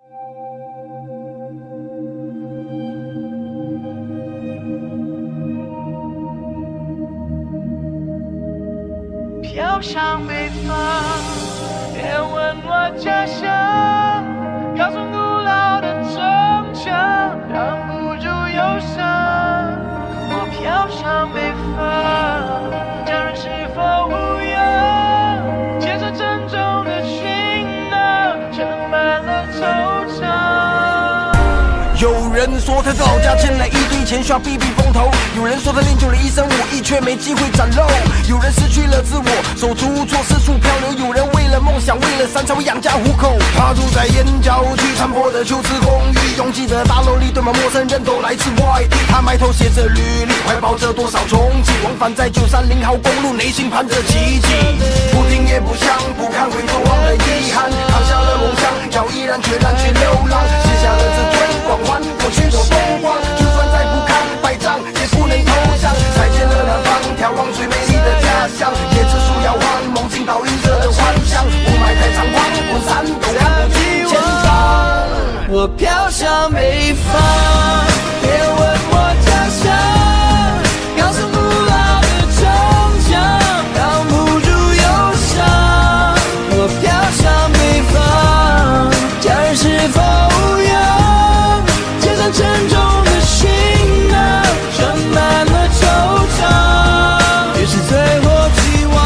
飘向北方，别问我家乡，高耸古老的城墙，挡不住忧伤。我飘向北方，家人是否无恙？肩上沉重的行囊，盛满了惆怅。 有人说他的老家欠了一堆钱，需要避避风头；有人说他练就了一身武艺，却没机会展露；有人失去了自我，手足无措，四处漂流；有人为了梦想，为了山才会养家糊口。他住在燕郊区残破的旧式公寓，拥挤的大楼里堆满陌生人，都来自外地。他埋头写着履历，怀抱着多少憧憬，往返在930号公路，内心盼着奇迹。不听也不想，不看回头望的遗憾，扛下了梦想，要毅然决然去流浪，写下了自尊光环，过去都风光，就算再不堪百丈，也不能投降。再见了南方，眺望最美丽的家乡，椰子树摇晃，梦境倒映着的幻想，雾霾太猖狂，滚山都看不清前方。 我飘向北方，别问我家乡，高耸古老的城墙，挡不住忧伤。我飘向北方，家人是否无恙？肩上沉重的行囊，盛满了惆怅，于是最后期望，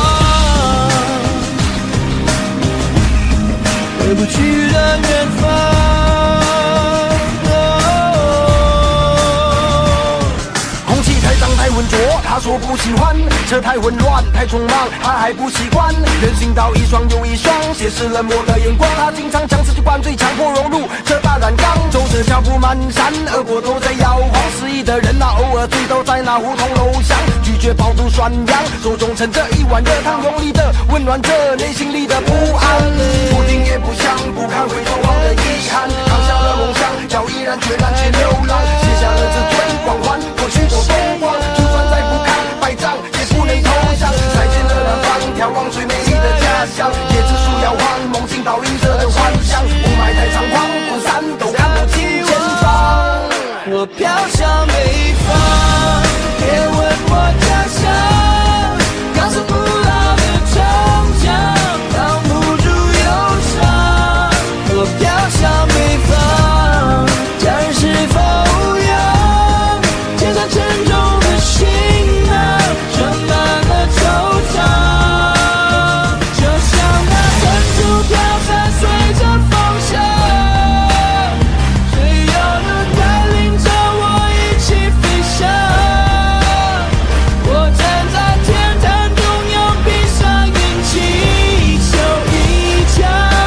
回不去的远方。 太浑浊，他说不喜欢；车太混乱，太匆忙，他还不习惯。人行道一双又一双，斜视冷漠的眼光。他经常将自己灌醉，强迫融入这大染缸。走着脚步蹒跚，耳朵都在摇晃。失意的人啊，偶尔醉倒在那胡同楼巷，拒绝饱读涮羊，手中盛着一碗热汤，用力的温暖着内心里的不安。不听也不想，不看回头望的遗憾，扛下了梦想，要毅然决然去流浪，写下了自尊光环，过去都风光。就算再不堪百丈，也不能投降。再见了南方，眺望最美丽的家乡，椰子树摇晃，梦境倒映着的幻想，雾霾太猖狂，滚山都看不清前方。 我飘向北方，别问我家乡，高耸古老的城墙，挡不住忧伤。我飘向北方，家人是否无恙？肩上沉重的行囊，盛满了惆怅，就像那珍珠飘散，随着风向，谁又能带领着我一起飞翔？我站在天坛中央，闭上眼祈求一家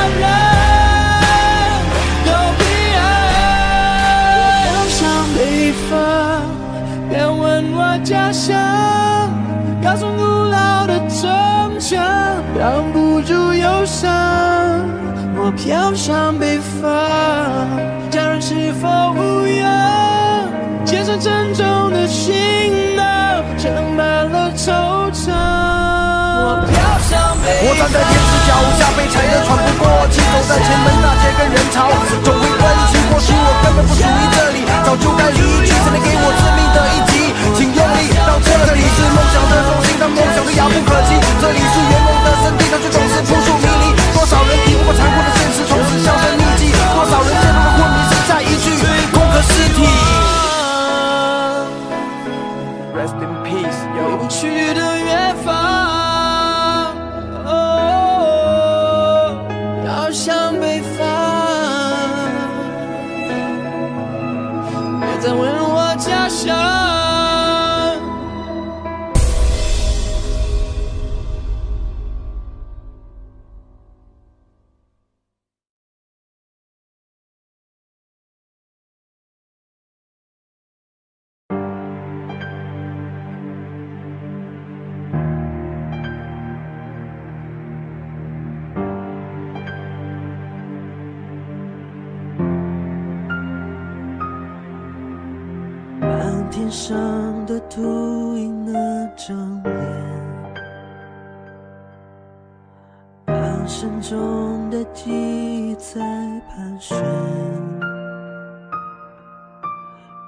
人都平安。飘向北方，别问我家乡，高耸古老的城墙，挡不住忧伤。我飘向北方，家人是否无恙？肩上沉重的行囊，盛满了惆怅。我飘向北方， 我站在天子脚下，被踩得喘不过气，走在前门那街跟人潮，总会问起，或许我根本不属于这里，早就该离去，才能给我致命的一击。请用力，到这里是梦想的中心，但梦想的遥不可及，这里是圆梦的圣地，它却总是扑朔迷离。多少人抵不过残酷的现实，从此销声匿迹；多少人陷入了昏迷，剩下一具空壳尸体。Rest in peace， 回不去的远方，要向北方。别再问我家乡。天上的秃鹰那张脸，半生中的记忆在盘旋。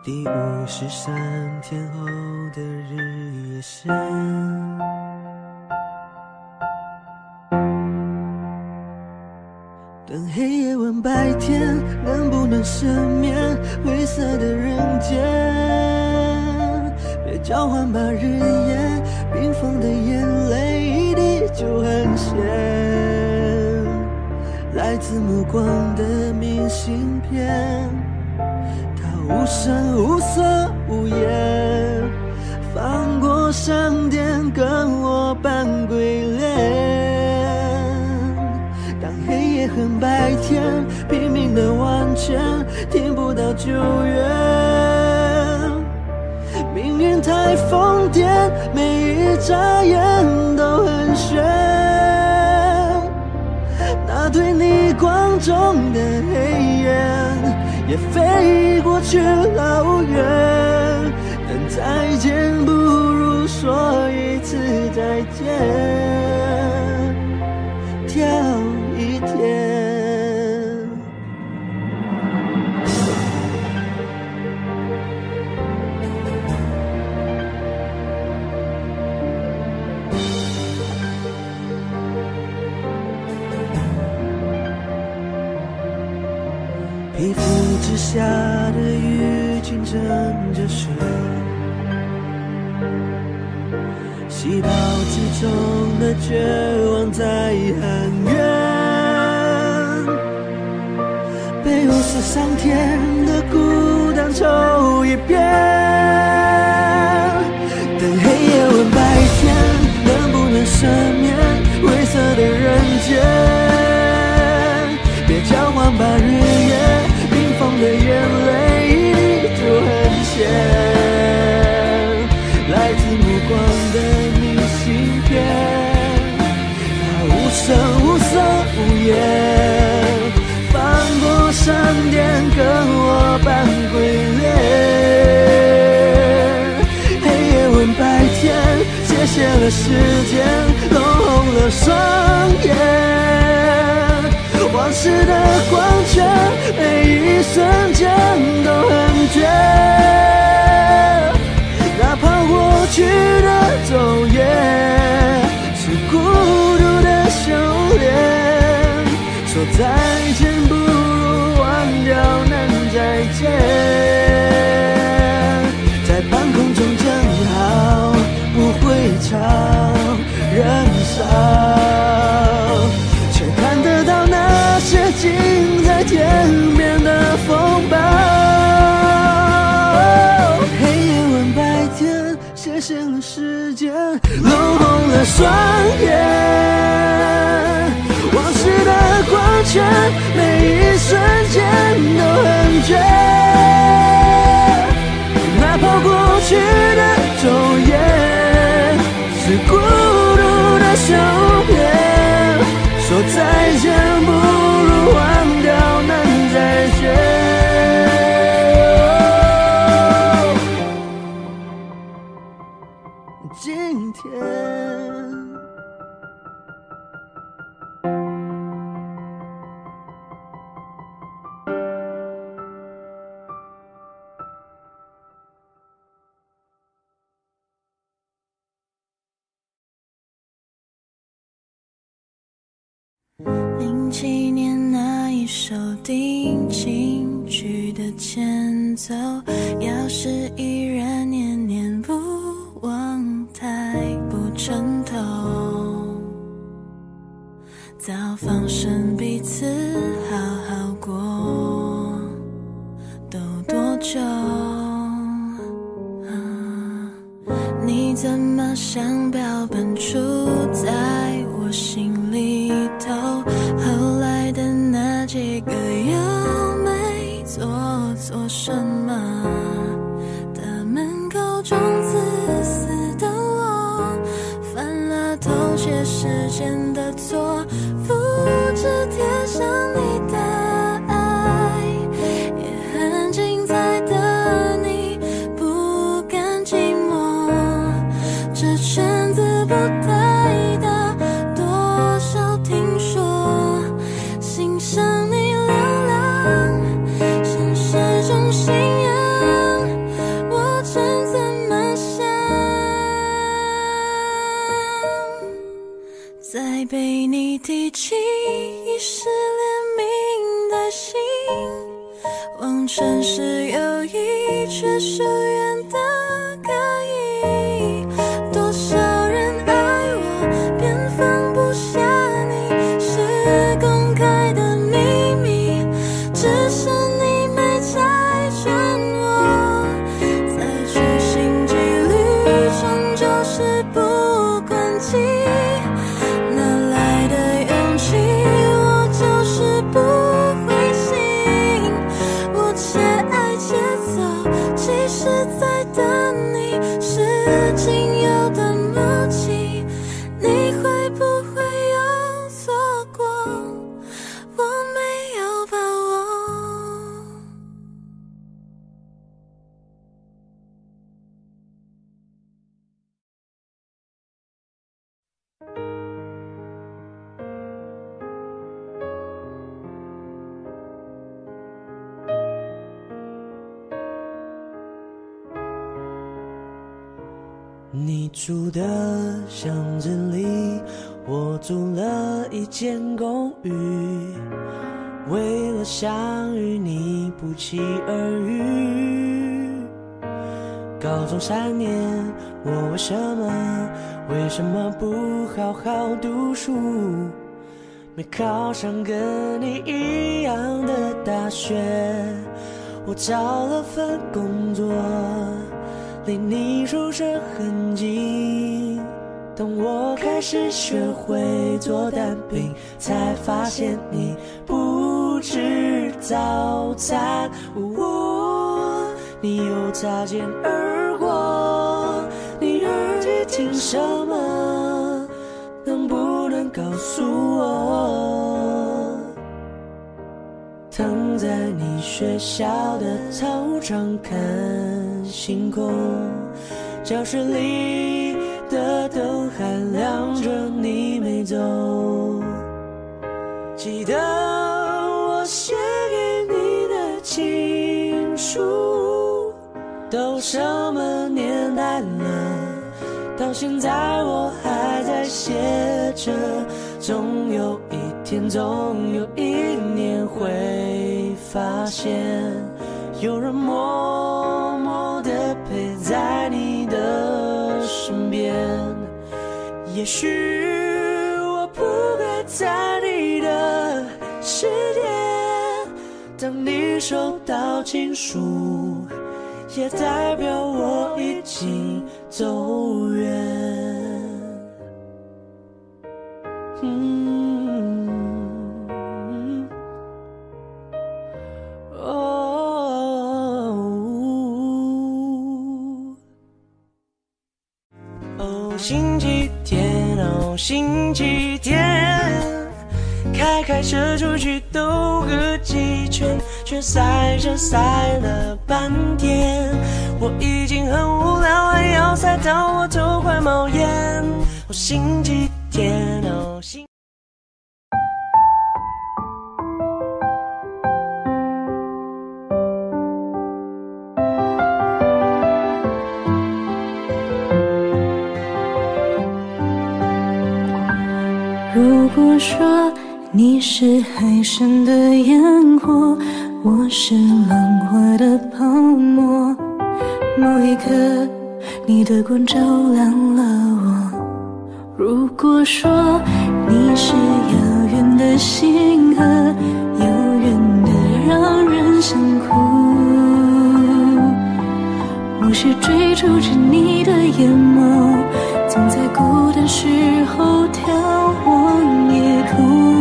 第53天后的日夜线，等黑夜问白天能不能赦免灰色的人间，别交换吧日夜冰封的眼泪，一滴就很咸，来自目光的明信片，无声无色无言，翻过山巅跟我扮鬼脸。当黑夜和白天拼命的完全听不到救援，命运太疯癫，每一眨眼都很悬，那对逆光中的黑眼也飞过去老远，但再见不如说一次再见，跳一天。皮肤之下的雨浸蒸着水，细胞之中的绝望在喊冤，被50上天的孤单抽一遍，等黑夜问白天能不能赦免灰色的人间，别交换吧日夜冰封的眼泪，一滴就很咸，来自目光的明信片，它无声无色无言，翻过山巅跟我扮鬼脸，黑夜问白天谢谢了时间，弄红了双眼，往事的光圈每一瞬间都很绝，哪怕过去的昼夜是孤独的修炼，说再见不如忘掉难再见，在半空中正好不会吵人少，却看得到那些近在天边的风暴，黑夜问白天谢谢了时间，弄红了双眼，往事的光圈每一瞬间都很绝，哪怕过去的昼夜是孤独的修炼，说再见不如忘掉难再见，今天 07年那一首定情曲的前奏，要是依然念念不忘，太不称头，早放生彼此好好过，都多久你怎么像标本杵在我心里头，后来的那几个又没做错什么，大门口中自私的我，犯了偷窃时间的错，复制贴上你的爱，也很精彩的你不甘寂寞，这圈子不太大，多少听说欣赏你流浪，现实中信仰城市有一却疏远的可以，多少人爱我便放不下你，是公开的秘密，只是你没拆穿我。再去星际旅程就是不管际，哪来的勇气，我就是不灰心，我且爱且走，其实在等你，是仅有的默契，你会不会有错过，我没有把握。 你住的巷子里，我租了一间公寓，为了相遇你不期而遇。高中3年，我为什么不好好读书，没考上跟你一样的大学。我找了份工作，离你宿舍很近，当我开始学会做蛋饼，才发现你不吃早餐。你又擦肩而过，你耳机听什么？能不能告诉我？躺在你学校的操场看星空，教室里的灯还亮着，你没走。记得我写给你的情书，都什么年代了，到现在我还在写着。总有一天，总有一年会发现，有人默默地陪在你的身边。也许我不该在你的世界，当你收到情书，也代表我已经走远。星期天，星期天，开车出去兜个几圈，却塞车塞了半天。我已经很无聊，还要塞到我头快冒烟。星期天， 如果说你是海上的烟火，我是浪花的泡沫，某一刻你的光照亮了我。如果说你是遥远的星河，遥远的让人想哭，我是追逐着你的眼眸，总在孤单时候眺望夜空。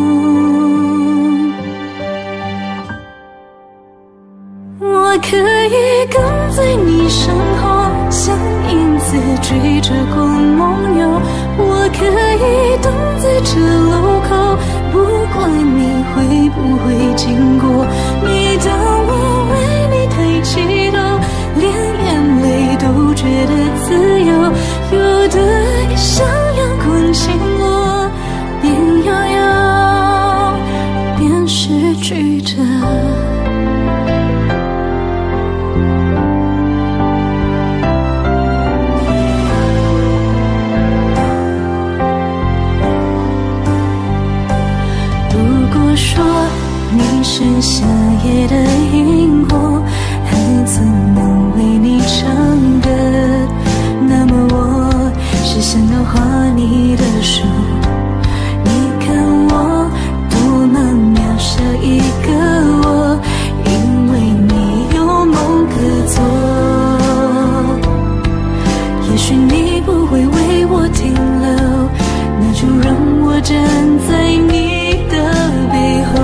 我可以跟在你身后，像影子追着光梦游。我可以等在这路口，不管你会不会经过。每当我为你抬起头，连眼泪都觉得自由。有的像阳光倾落，边摇摇边失去着。如果说你是夏夜的萤火， 站在你的背后，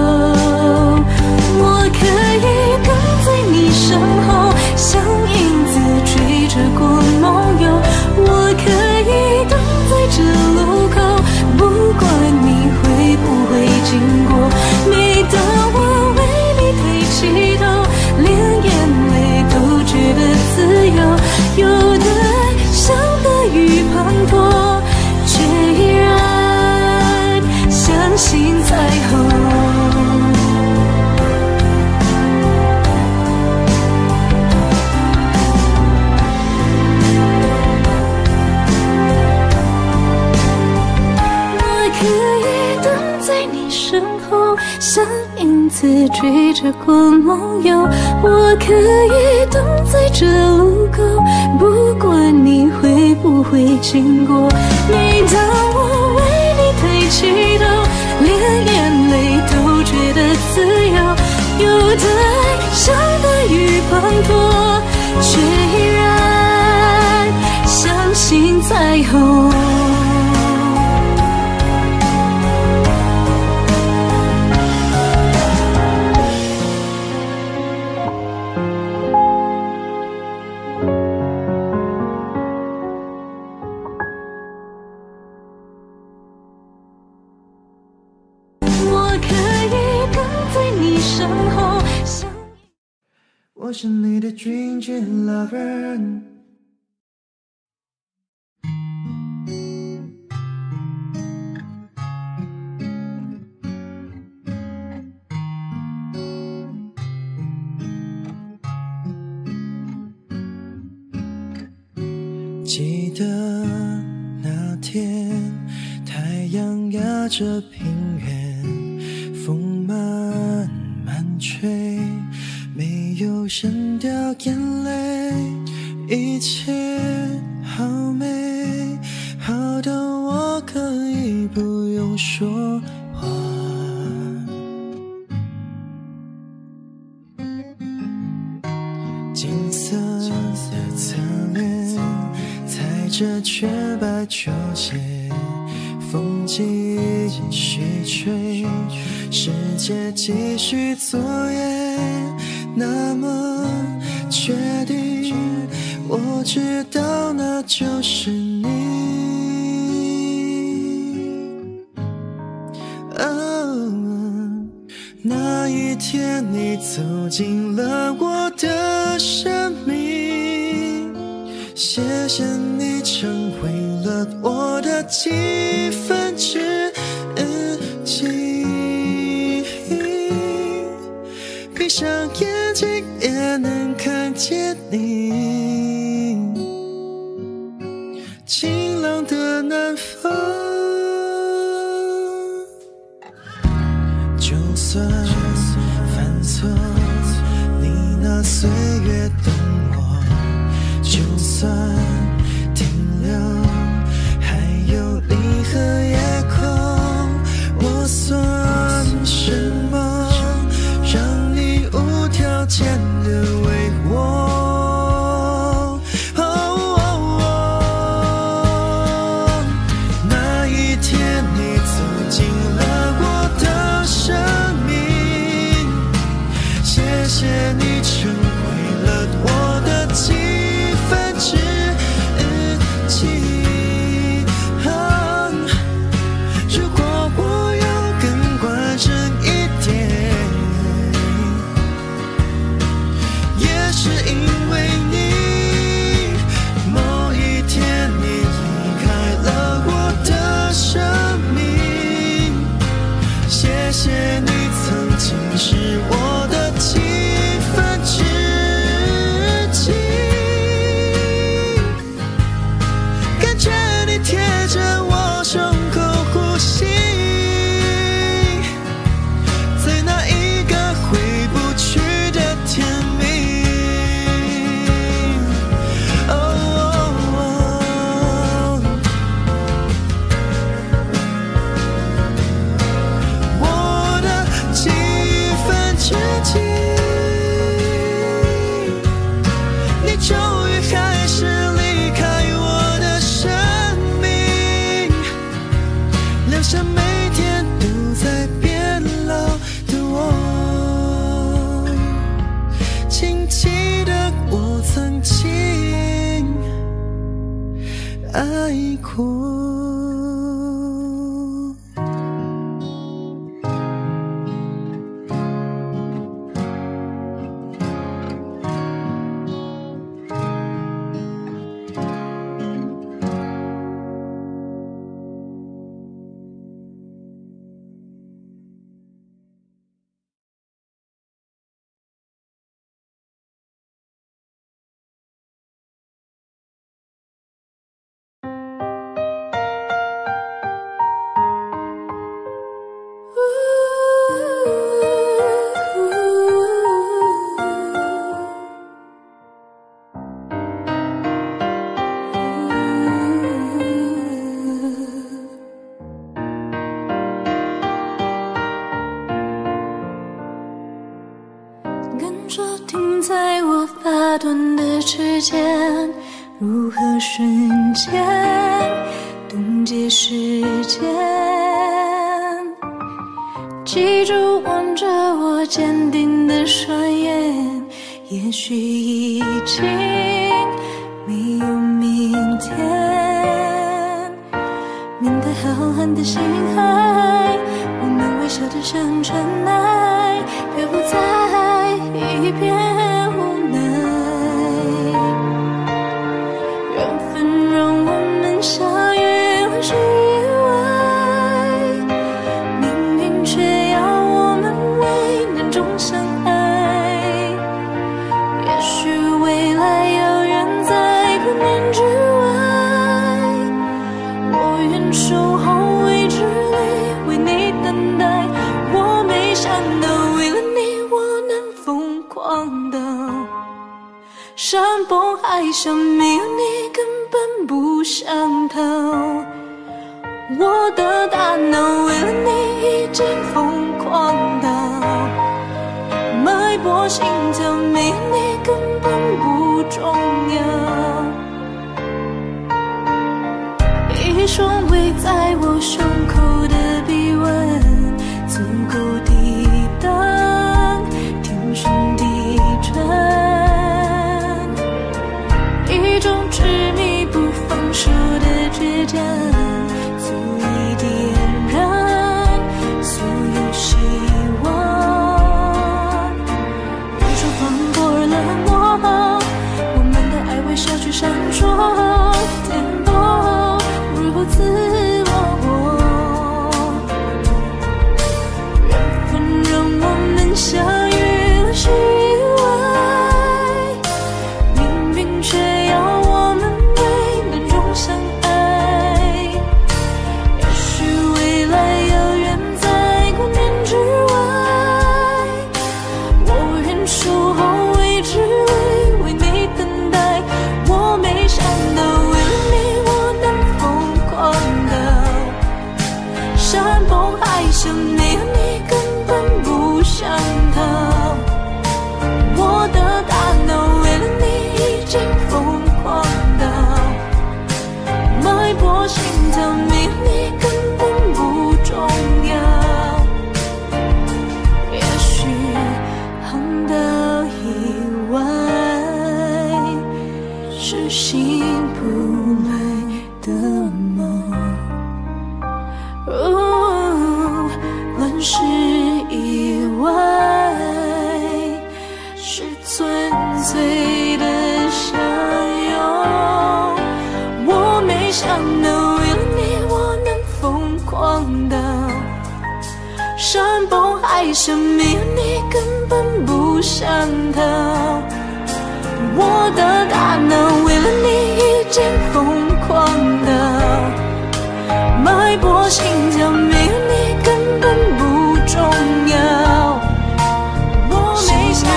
我可以跟在你身后，像影子追着光梦游。我可以等在这路口，不管你会不会经过。每当我为你抬起头，连眼泪都觉得自由。有的爱像大雨滂沱，却依然相信彩虹。像影子追着光梦游，我可以等在这路口，不管你会不会经过。每当我为你抬起头，连眼泪都觉得自由。有的爱像大雨滂沱，却依然相信彩虹。 我是你的 dream lover。记得那天，太阳压着平原，风慢慢吹。没有声掉眼泪，一切好美，好到我可以不用说话。金色的侧脸，踩着洁白球鞋，风继续吹，世界继续作业。那么确定，我知道那就是你。那一天你走进了我的生命，谢谢你成为了我的几分之几。闭上眼睛也能看见你，晴朗的南方。就算犯错，你那岁月懂我；就算停留，还有你和夜空。我算什么？无条件的为我，那一天你走进了我的生命，谢谢你成为了我的几分之几。如果我要更完整一点，是因为你，某一天你离开了我的生命，谢谢你曾经是我的几分之跟着停在我发端的指尖，如何瞬间冻结时间？记住望着我坚定的双眼，也许已经没有明天。面对浩瀚的星海，我们微笑着像尘埃，漂浮在一片无奈。缘分让我们相遇了是意外，命运却要我们为难中相爱。也许未来遥远在光年之外，我愿守候未知里为你等待。我没想到为了你我能疯狂到山崩海啸，没有你根本不想逃。我的大脑为了你已经疯狂到脉搏心跳，没有你根本不重要。一双围在我胸口的臂弯，足够抵挡天旋地转，一种执迷不放手的倔强，足以点燃所有希望。宇宙放过了我们的爱微笑去闪烁，天波如何自我？缘分让我们相遇了是意外，命运却要我们为难中相爱。也许未来遥远在光年之外，我愿守候未知里为你等待。我没想到为了你我能疯狂到山崩海啸，没有你根本不想逃。我的大脑为了你已经疯狂到脉搏心跳，没有你根本不重要。也许航道以外是醒不来的梦，乱世以外是纯粹的相拥。我没想到为了你我能疯狂到山崩海啸，没有你根本不想逃。我的大脑为了你已经疯狂到脉搏心跳，没有你根本不重要。我没想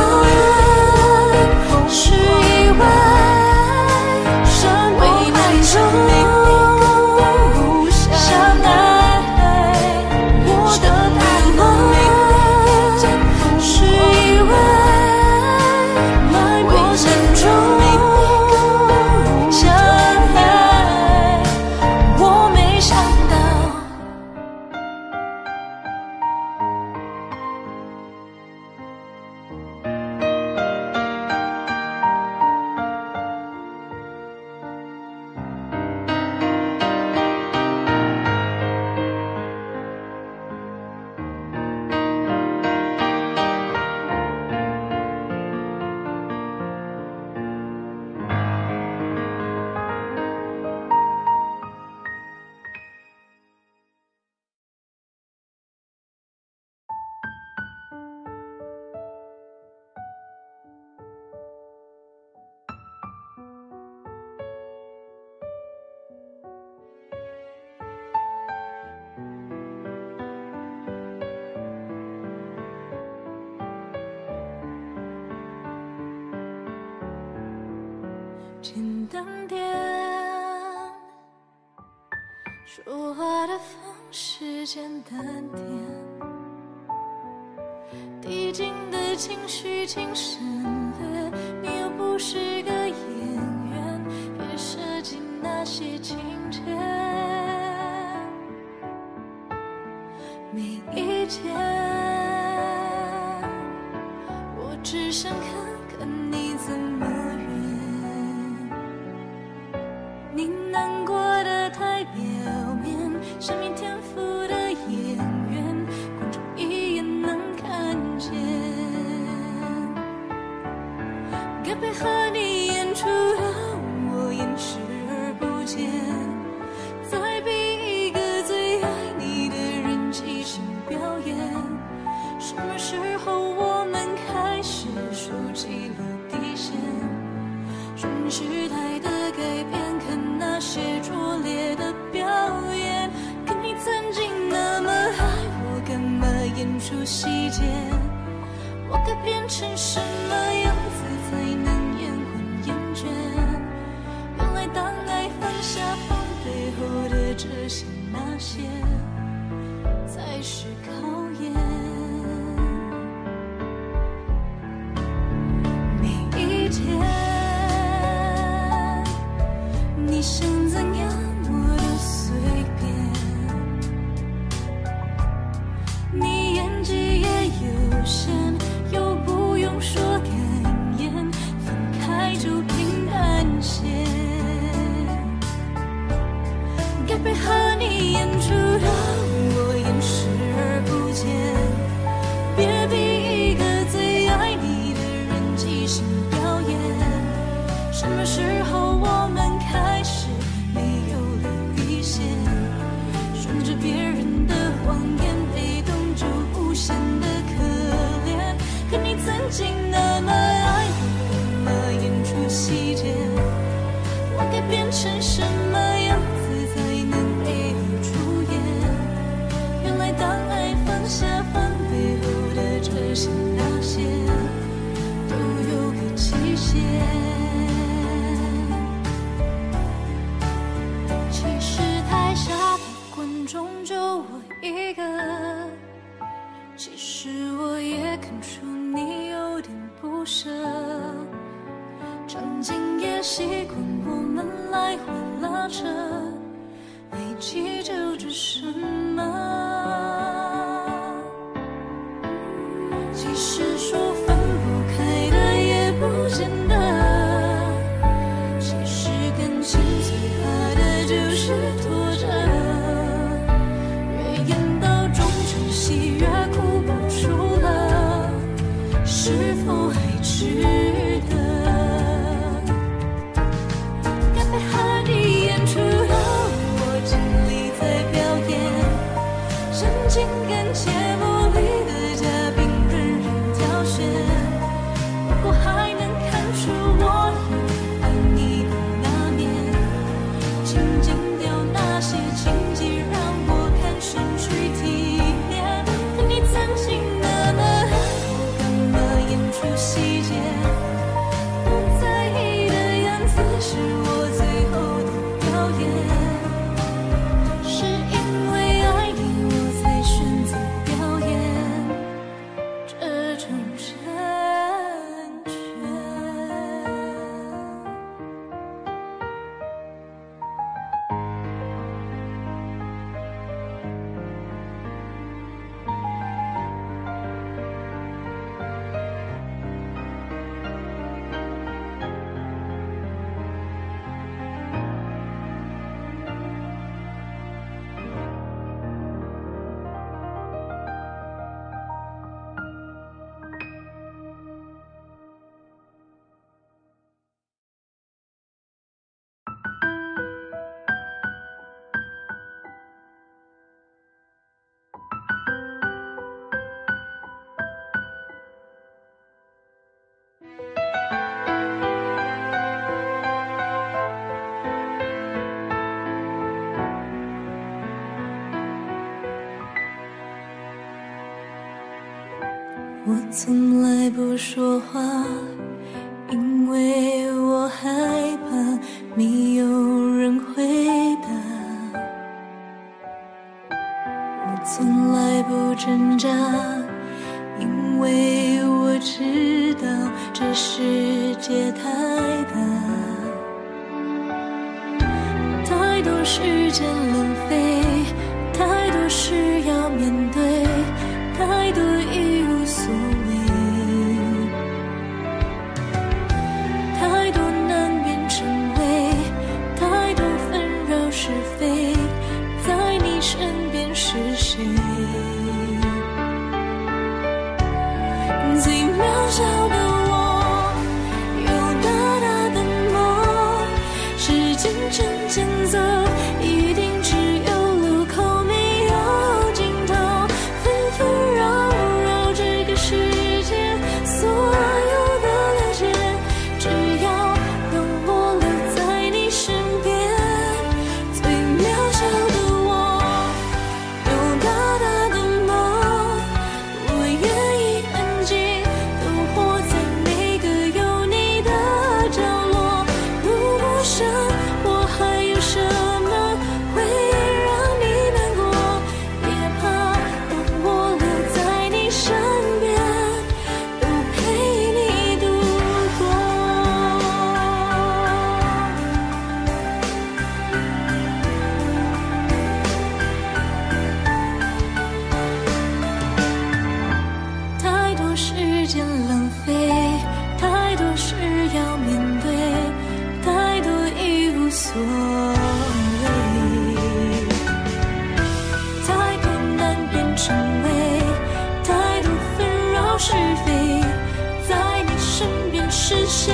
到是意外，山崩海啸没有你根本不想爱。我的大脑没有你已经是意外，脉搏心跳没有你根本不想爱。我没想到。简单点，说话的方式简单点，递进的是情绪请省略，你又不是个演员，别设计那些情节。每一天，我只想看看你怎么圆。你难过的太表面，生命天赋的演员，观众一眼能看见。该配合你演出的我演视而不见，再逼一个最爱你的人即兴表演。什么时候我们开始竖起了底线？顺应时代的改变，看那些拙劣的表演。可你曾经那么爱我，干嘛演出细节？我该变成什么样子才能延缓厌倦？原来当爱放下放背后的这些那些，才是考验。每一天，你想怎样我都随便。你演技也有限，又不用说感言，分开就平淡些。该配合你演出的我演视而不见，别逼一个最爱你的人即兴表演。什么时候我们开始没有了底线？顺着别人的谎言，被动就无限的可怜。可你曾经那么爱我，干嘛演出细节？我该变成什么样子才能配合出演？原来当爱放下放背后的这些那些，都有个期限。其实台下的观众就我一个，其实我也看出你有点不舍。场景也习惯我们来回拉扯，没记住这什么。其实说分不开的也不见得，其实感情最怕的就是拖着，越演到中场戏越哭不出了，是否还值得？该配合你演出的我尽力在表演，神经感节目里的嘉宾任人挑选。如果还能看出我也爱你的那面，请剪掉那些情节，让我看上去体面。可你曾经那么爱我，干嘛演出细节？不在意的样子是我最后的表演，是因为爱你我才选择表演这种成全。我从来不说话，因为我害怕没有人回答。我从来不挣扎，因为我知道这世界太大，太多时间浪费，太多事要面对，太多已无所谓，太多难辨真伪，太多纷扰是非，在你身边是谁？最渺小的我，有大大的梦，时间正前走，一定只有路口没有尽头，纷纷扰扰这个世界，所有的了解，只要让我留在你身边。最渺小的我，有大大的梦，我愿意安静都活在每个有你的角落。如果生活还有什么会让你难过，别怕，让我留在你身边，都陪你度过。太多时间浪费，太多事要面对，太多已无所谓，太多难辨真伪，太多纷扰是非，在你身边是谁？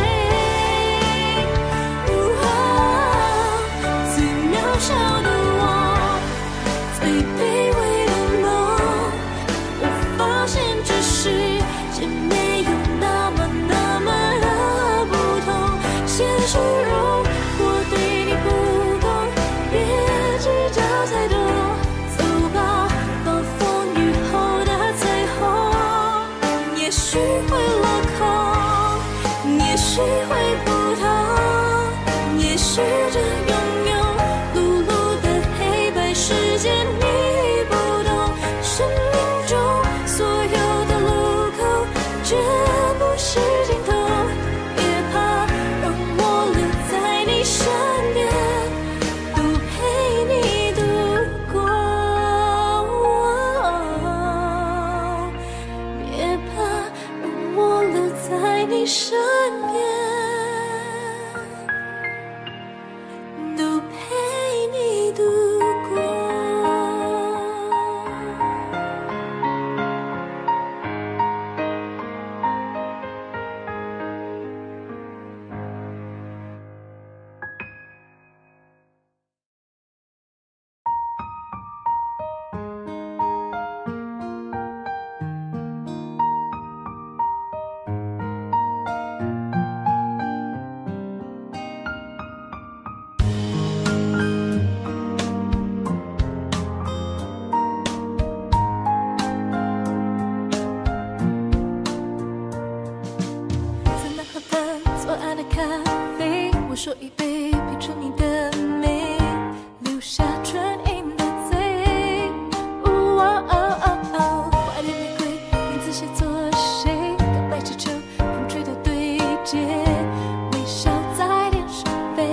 最渺小的我，最卑微的梦，我发现这世界没有那么的不同。现实如果对你不公，别计较太多，走吧，暴风雨后的彩虹，也许会落空，也许会不同，也许这庸庸碌碌的黑白世界你不懂，生命中所有的路口绝不是尽头，别怕，让我留在你身边，都陪你度过。别怕，让我留在你身边，都陪你度过。在那河畔左岸的咖啡，我说一杯，品尝你的美，留下唇印的嘴。怀念玫瑰，名字写作谁？告白气球，风吹的对接，微笑在脸上飞。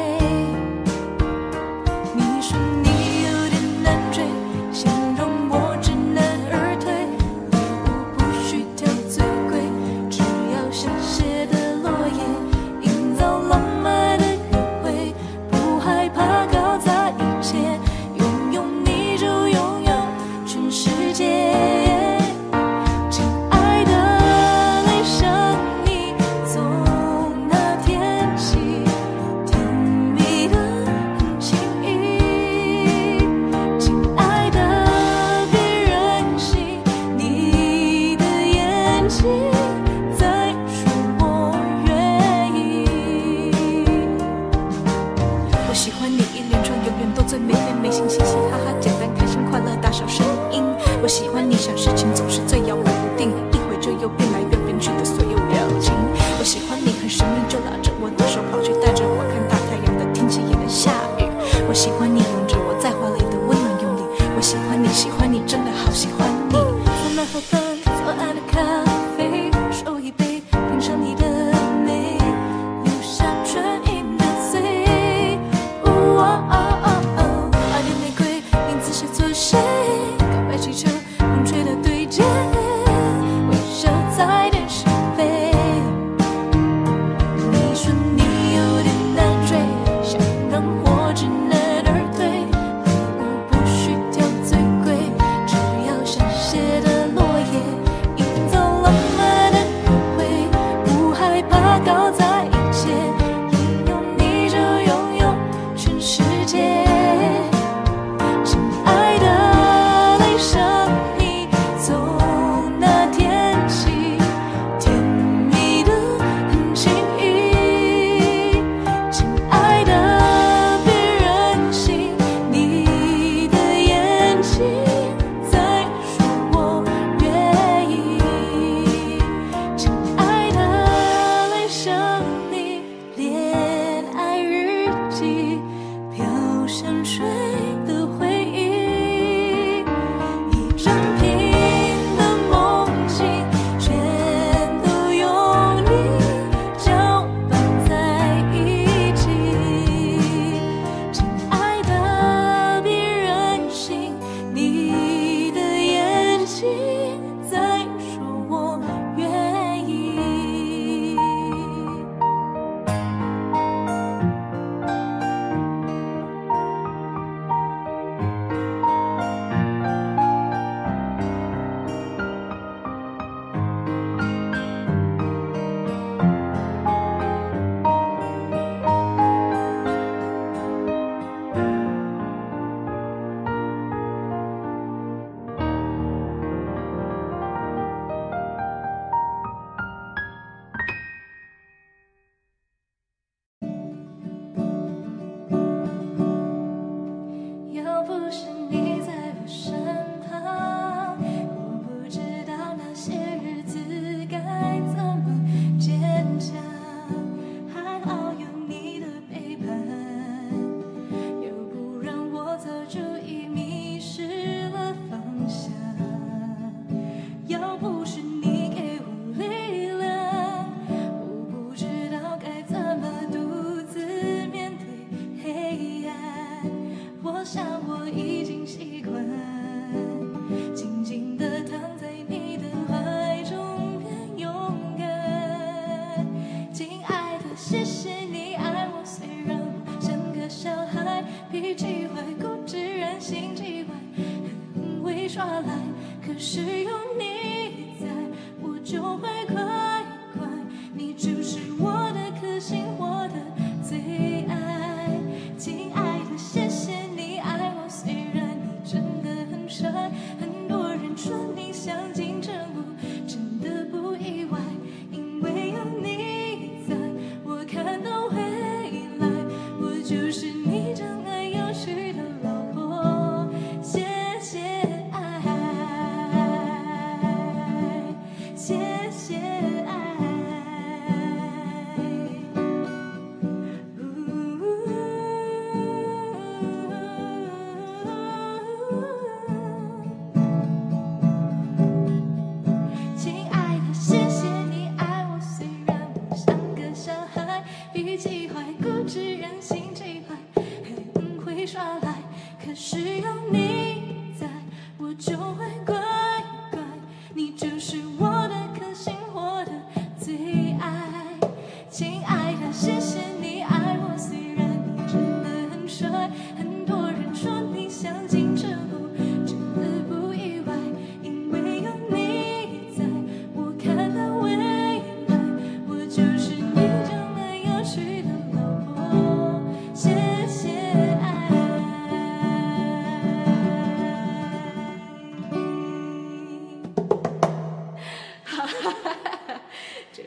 你说你有点难追，形容我知难而退，礼物不需挑最贵，只要下雪的落叶，营造浪漫的约会，不好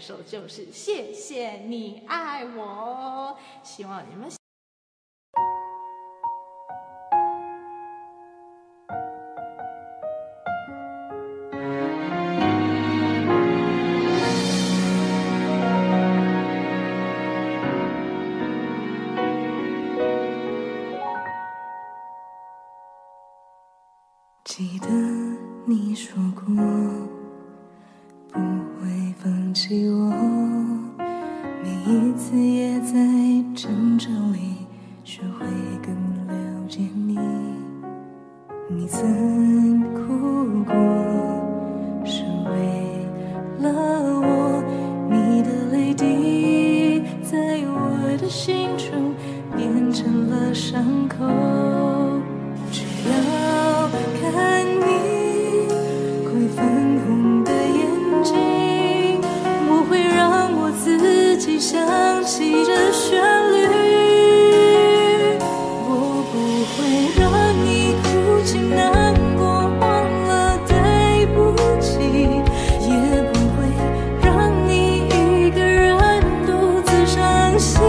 首就是《谢谢你爱我》，希望你们。 记得你说过不会放弃我，每一次也在争吵里学会更了解你。你曾哭过是为了我，你的泪滴在我的心中变成了伤口。只要看你快粉红的眼睛，我会让我自己想起这旋律。我不会让你哭泣难过，忘了对不起，也不会让你一个人独自伤心。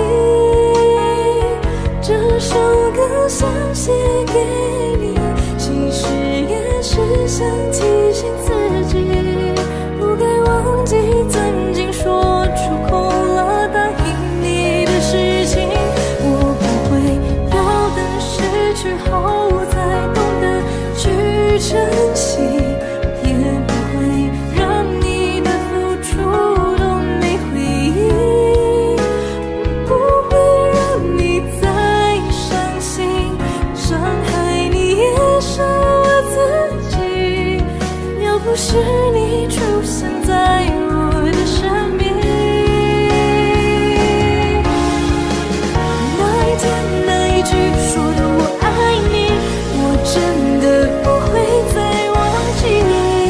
这首歌想写给你，其实也是想提醒自己，不该忘记曾经说出口了答应你的事情。我不会要等失去后才懂得去珍惜，也不会让你的付出都没回应。不会让你再伤心，伤害你也伤了自己。要不是你出现在我的生命，那一天那一句说的我爱你，我真的不会再忘记。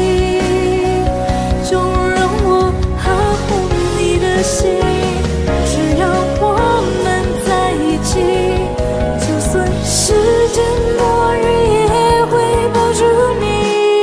就让我呵护你的心，只要我们在一起，就算世界末日也会抱住你。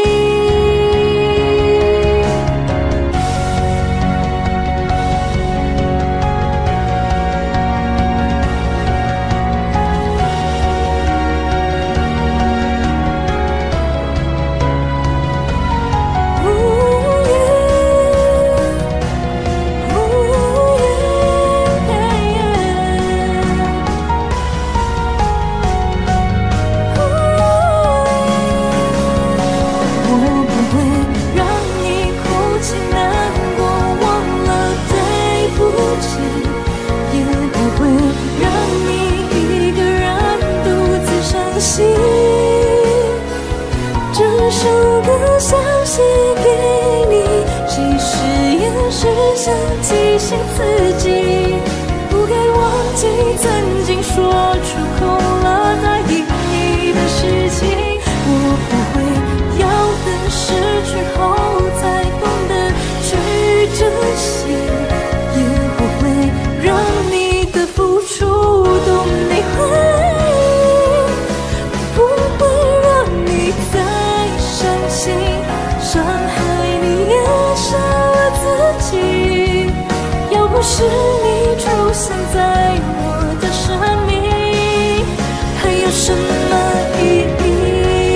这首歌想写给你，其实也是想提醒自己，不该忘记曾经说出口了答应你的事情。我不会要等失去后才懂得去珍惜，也不会让你的付出都没回应。不会让你再伤心，伤害你也伤了自己。要不是你出现在我的生命，还有什么意义？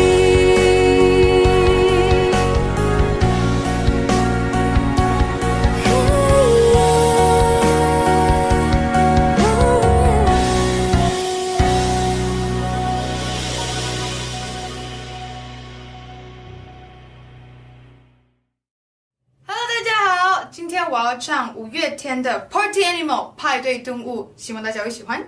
今天我要唱五月天的《Party Animal》派对动物，希望大家会喜欢。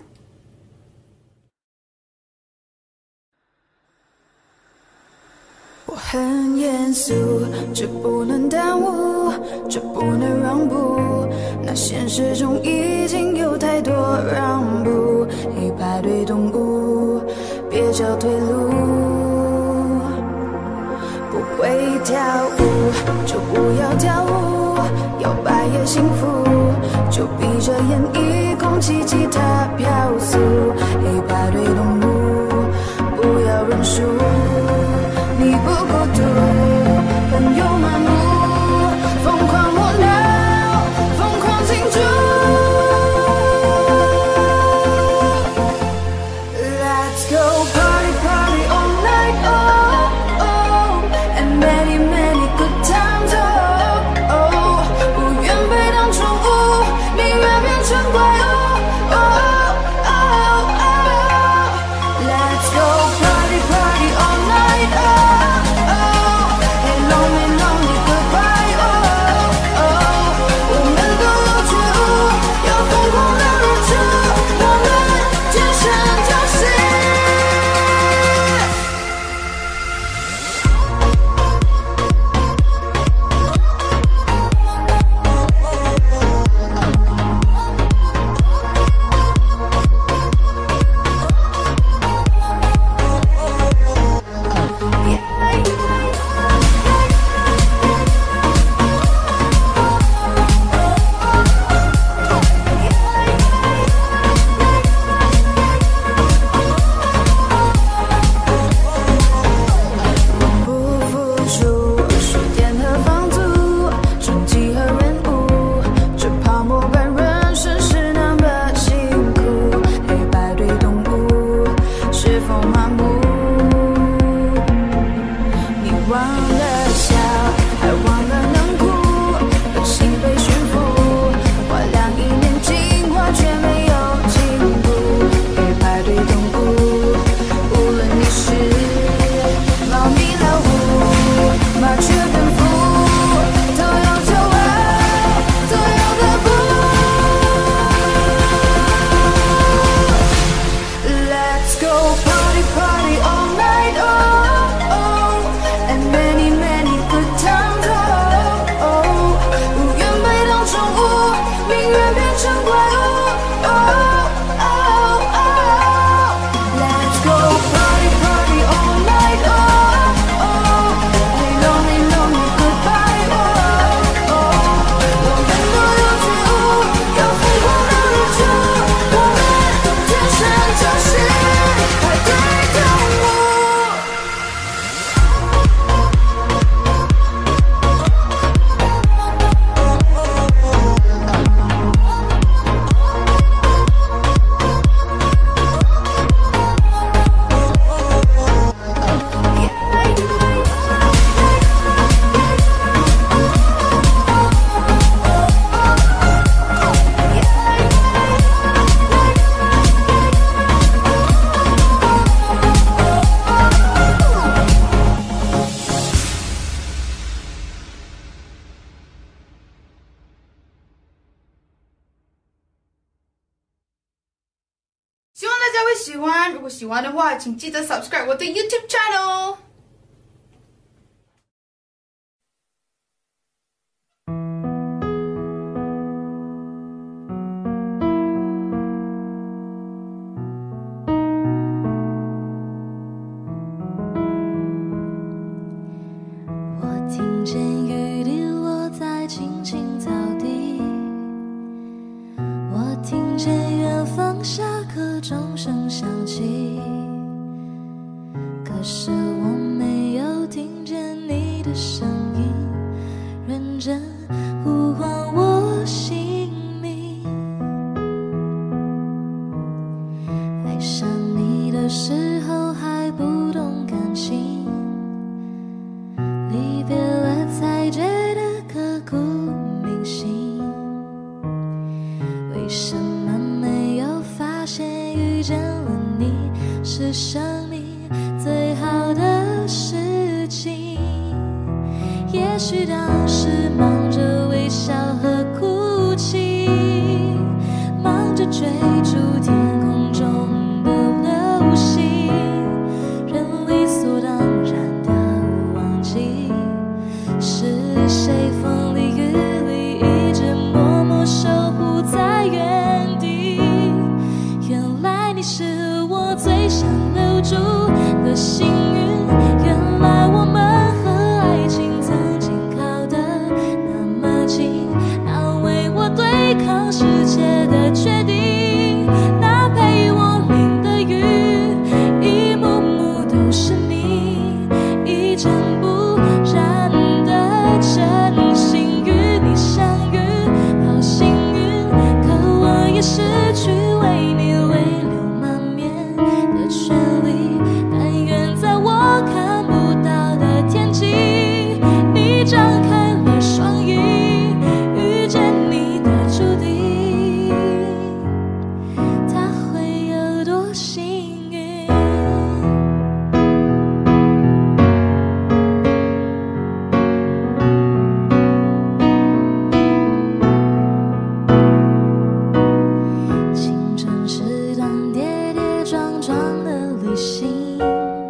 我很严肃，这不能耽误，这不能让步，那现实中已经有太多让步。嘿，派对动物，别找退路，不会跳舞就不要跳舞，摇摆也幸福，就闭着眼一空气吉他飘速。嘿，派对动物，不要认输，你不孤独，朋友漫步，疯狂我闹，疯家会喜欢。如果喜欢的话，请记得 subscribe 我的 YouTube channel。 我听见雨滴落在青青草地，我听见远方下课钟声响起，可是我没有听见你的声音，认真呼唤我姓名。爱上你的时候还不懂感情，离别了才觉得刻骨铭心。为什么没有发现遇见了你是生命最好的事情？也许当时忙着微笑和哭泣，忙着追逐天空中的流星，人理所当然的忘记是谁风里雨里一直默默守护在原地。原来你是我最想留住的幸运，原来我们和爱情曾经靠得那么近，那为我对抗世界的决定，那陪我淋的雨，一幕幕都是你，一尘不染的真心。与你相遇好幸运，可我也失去为你泪流满面的权利。但愿在我看不到的天际，你张开了双翼，遇见你的注定，他会有多幸运？青春是段跌跌撞撞的旅行，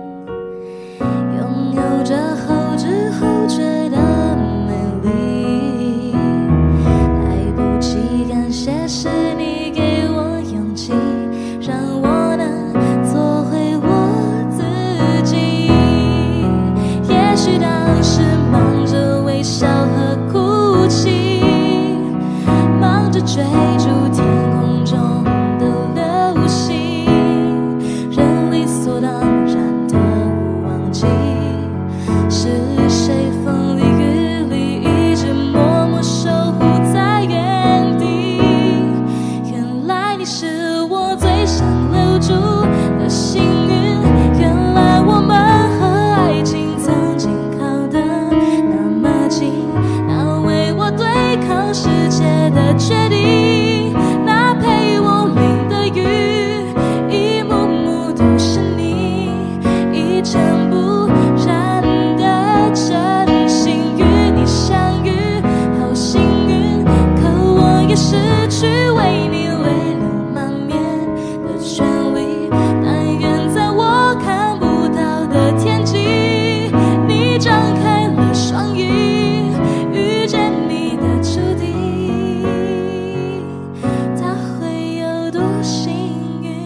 拥有着后知后觉的美丽。来不及感谢是你给我勇气，让我能做回我自己。也许当时忙着微笑和哭泣，忙着追逐天空中的流星，人理所当然的忘记是谁风里雨里一直默默守护在原地。原来你是我最想留住的幸运，原来我们和爱情曾经靠得那么近，那为我对抗世界的决定，那陪我淋的雨，一幕幕都是你，一尘不染的真心。与你相遇好幸运，可我也失去为你泪流满面的权利。但愿在我看不到的天际，你张开了双翼，遇见你的注定，他会有多幸运？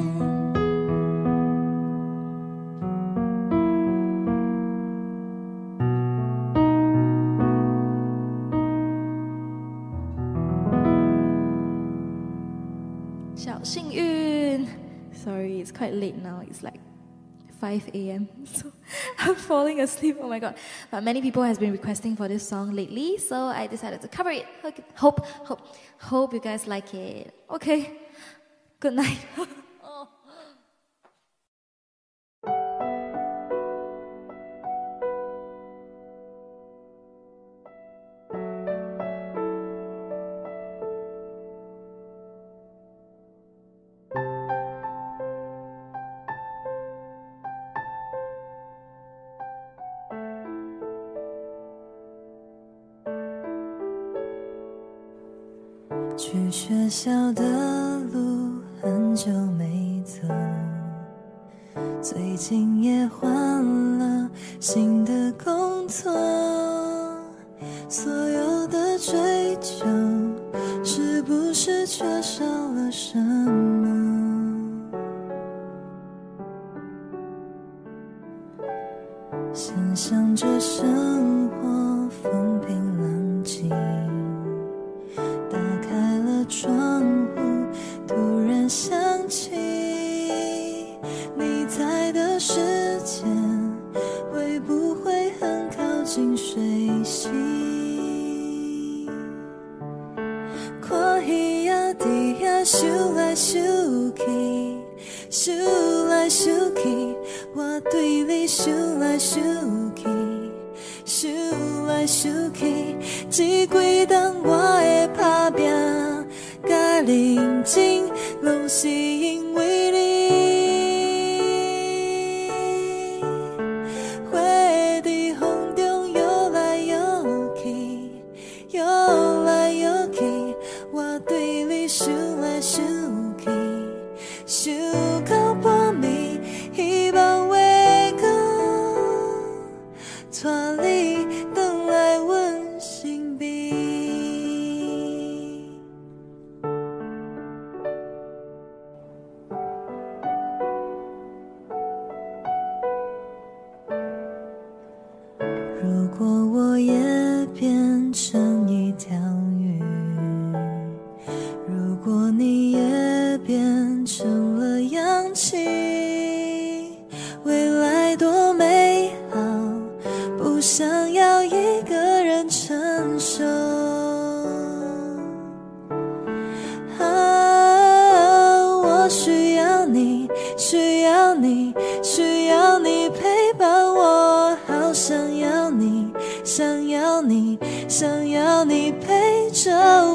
小幸运。Sorry, it's quite late now. It's like 5 a.m. So I'm falling asleep. Oh my god. But many people has been requesting for this song lately, so I decided to cover it. Okay. Hope you guys like it. Okay. Good night. 去学校的路很久没走，最近也换了新的工作，所有的追求是不是缺少了什么？想象着生活风平浪静，打开了窗户，突然想起你在的时间会不会很靠近睡醒？看鱼仔在遐游来游去，游来游去，我对你想来想去，想来想去，这几冬我的打拼甲认真，拢是因为你。花在风中摇来摇去，摇来摇去，我对你想来想去，想到半暝，希望月光带你回来阮身边。如果我也变成一条鱼，如果你也变成了氧气，未来多美好，不想要一个人承受。我需要你，需要你，需要你陪伴我，好想要你，想要你，想要你陪着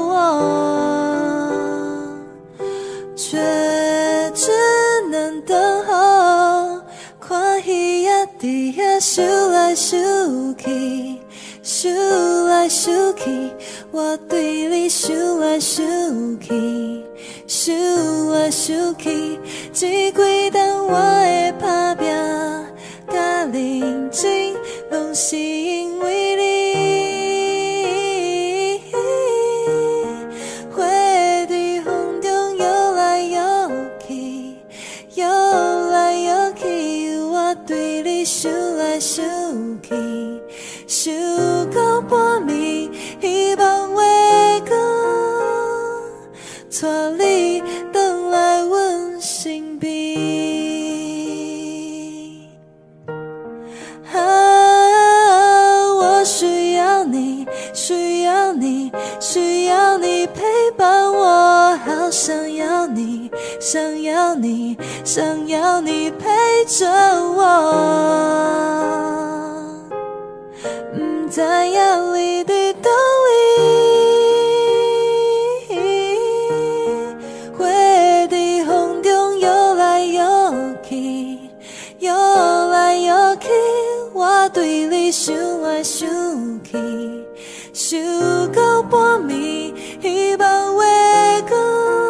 我，却只能等候。看鱼仔在遐游来游去，游来游去，我对你想来想去，想来想去，这几冬我的打拼甲认真，拢是因为你。花在风中摇来摇去，摇来摇去，我对你想来想去，想到半暝，希望月光带你回来阮身边。我需要你，需要你，需要你陪伴我，好想要你，想要你，想要你陪着我，不知影你伫倒位。花在风中摇来摇去，摇来摇去，我对你想来想去，想到半暝，希望月光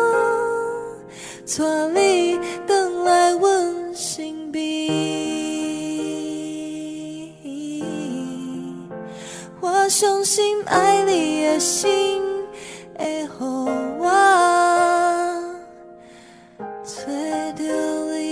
带你回来阮身边。我相信爱你的心会予我找到你。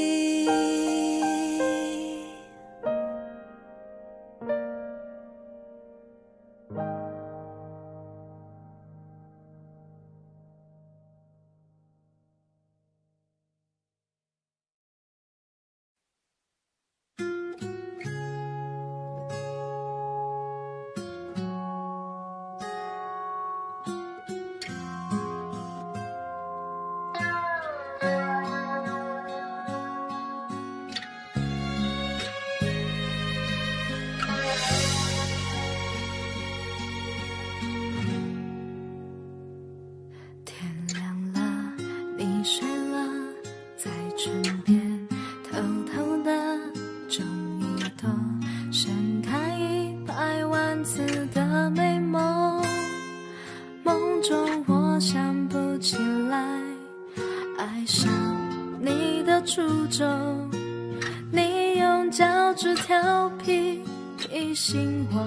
你的初衷。你用脚趾调皮提醒我，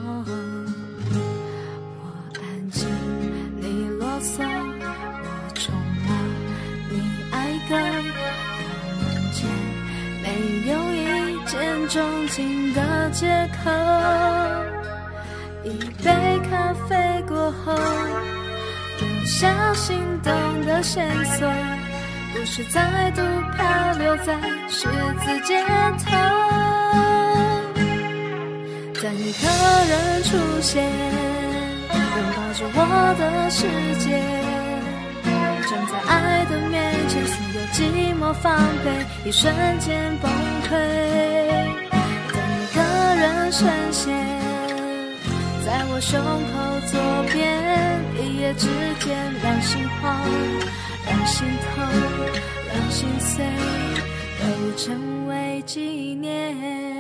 我安静，你啰嗦，我宠了你爱歌，我闻见没有一见钟情的借口。一杯咖啡过后，留下心动的线索，故事再度漂流在十字街头。等一个人出现，拥抱着我的世界，站在爱的面前，所有寂寞防备一瞬间崩溃。等一个人深陷在我胸口左边，一夜之间让心慌，让心痛，让心碎，都成为纪念。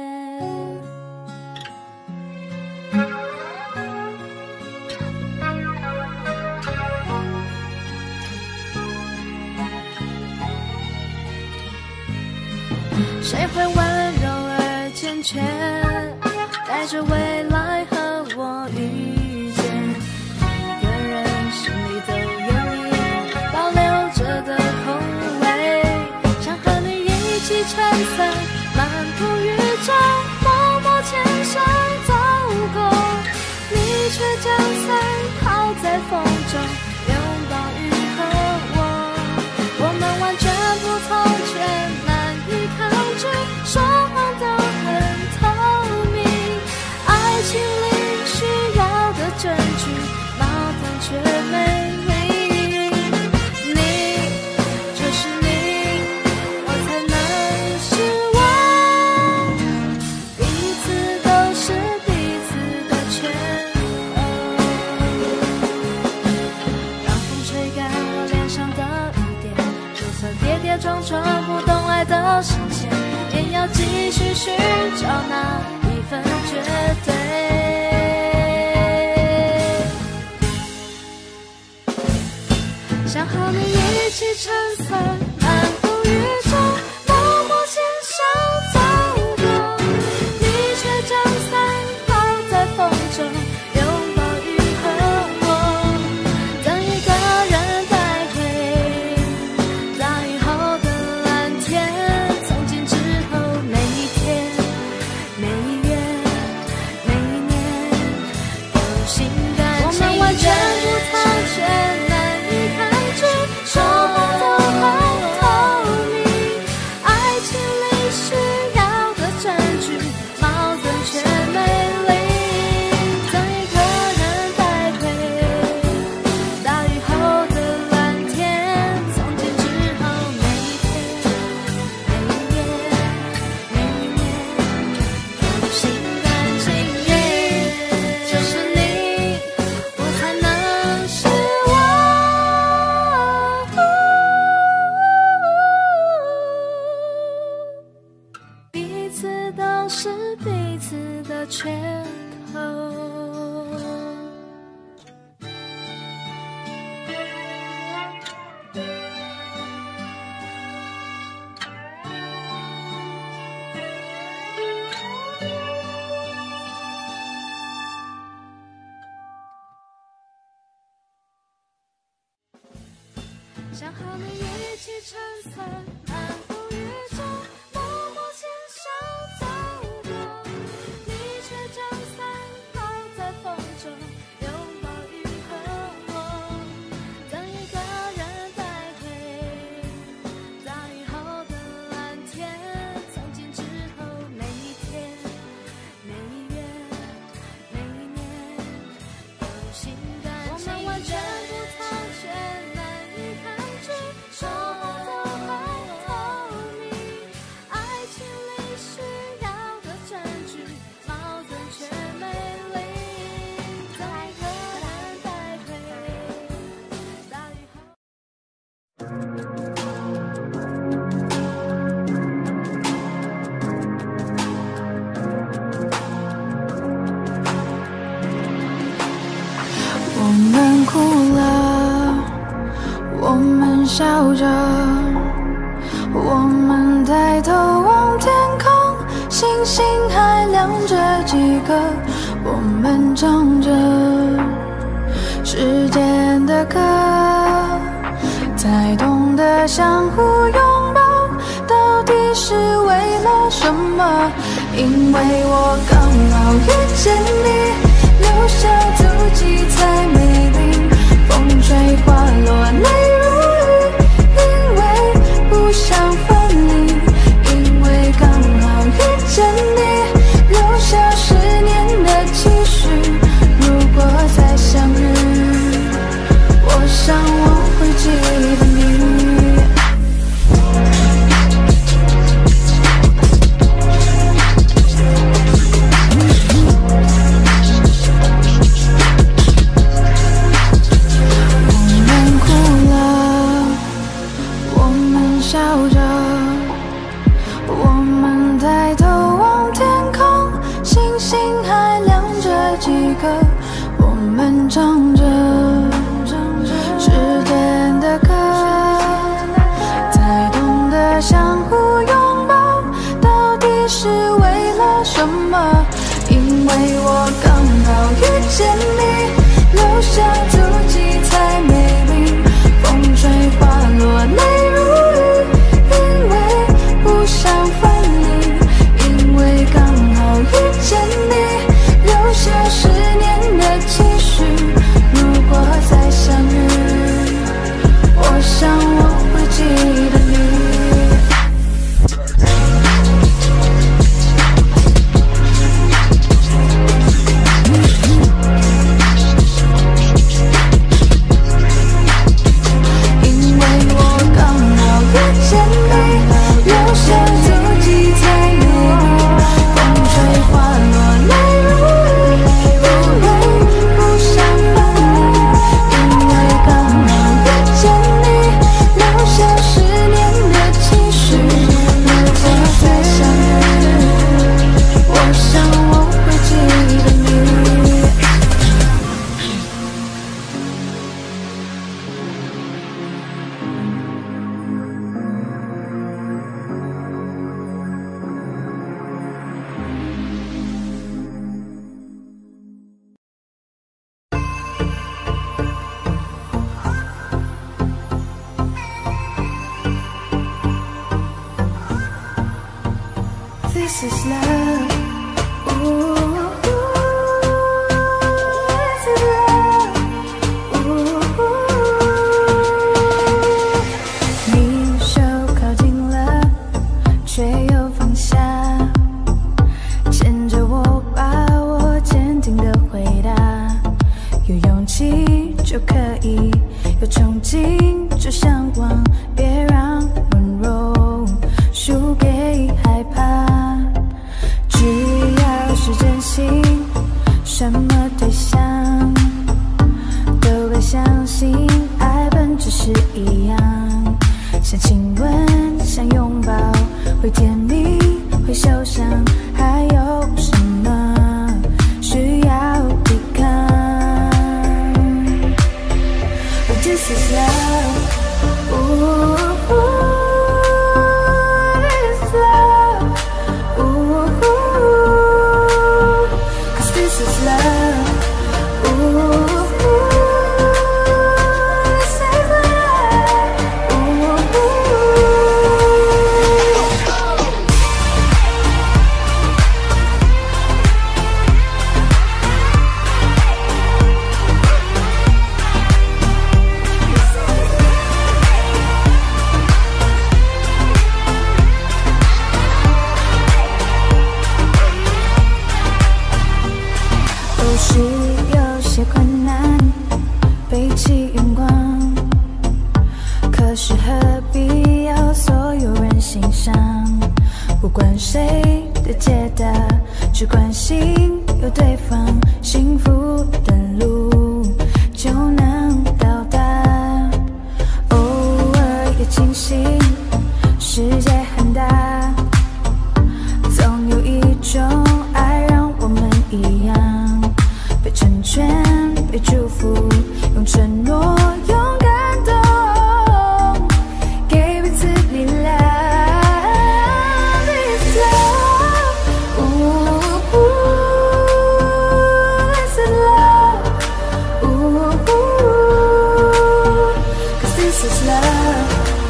谁会温柔而坚决，带着未来和我遇见？每个人心里都有一个保留着的空位，想和你一起撑伞漫步宇宙，默默牵手走过，你却将伞抛在风中，拥抱雨和我们完全不同，却难以抗拒，说谎都很透明，爱情里需要的证据，矛盾却美丽。你就是你，我才能是我，彼此都是彼此的缺口。让风吹干我脸上的雨点，就算跌跌撞撞不懂爱的深浅，也要继续寻找那一份绝对。想和你一起撑伞漫步宇宙，默默牵手走过，你却将伞抛在风中，拥抱雨和我。等一个人带回大雨后的蓝天，从今之后每一天每一月每一年都心甘情愿，我们完全不同，却难以抗拒，说话都很透明，爱情里需要的证据，矛盾却美丽。等一个人带回大雨后的蓝天，从今之后每一天每一月每一年都心甘情愿，就是你，我才能是我，彼此都是彼此的缺口。想和你一起撑伞漫步宇宙，默默牵手走过，你却将伞抛在风中，拥抱雨和我。等一个人带回大雨后的蓝天，从今之后每一天每一月每一年都心甘情愿，我们完全不同，却难以抗拒，说话都很透星还亮着几个，我们唱着时间的歌，才懂得相互拥抱，到底是为了什么？因为我刚好遇见你，留下足迹才美丽，风吹花落泪如雨，因为不想分离，因为刚好遇见你，留下10年的期许，如果再相遇，我想我会记得你。笑着，我们抬头望天空，星星还亮着几个，我们唱着时间的歌，才懂得相互拥抱，到底是为了什么？因为我刚好遇见你，留下足迹才美丽，风吹花落泪如雨，因为不想分离，因为刚好遇见你，留下10年的期许，如果再相遇，我想我会记得你。This is love. Ooh, this is love. Ooh, 你手靠近了，却又放下，牵着我，把我坚定的回答。有勇气就可以，有憧憬就向往，别让温柔输给害怕。只要是真心，什么对象都该相信，爱本质是一样。像亲吻，像拥抱，会甜蜜，会受伤，还有什么需要抵抗？This is love. Ooh, this is love. Ooh, 'cause this is love. Ooh, this is love. Ooh. 有时有些困难，背起眼光，可是何必要所有人欣赏？不管谁的解答，只关心有对方，幸福的路就能到达。偶尔也庆幸世界很大，总有一种爱让我们一样，被成全，被祝福，用承诺，用感动，给彼此力量。This love, This is love.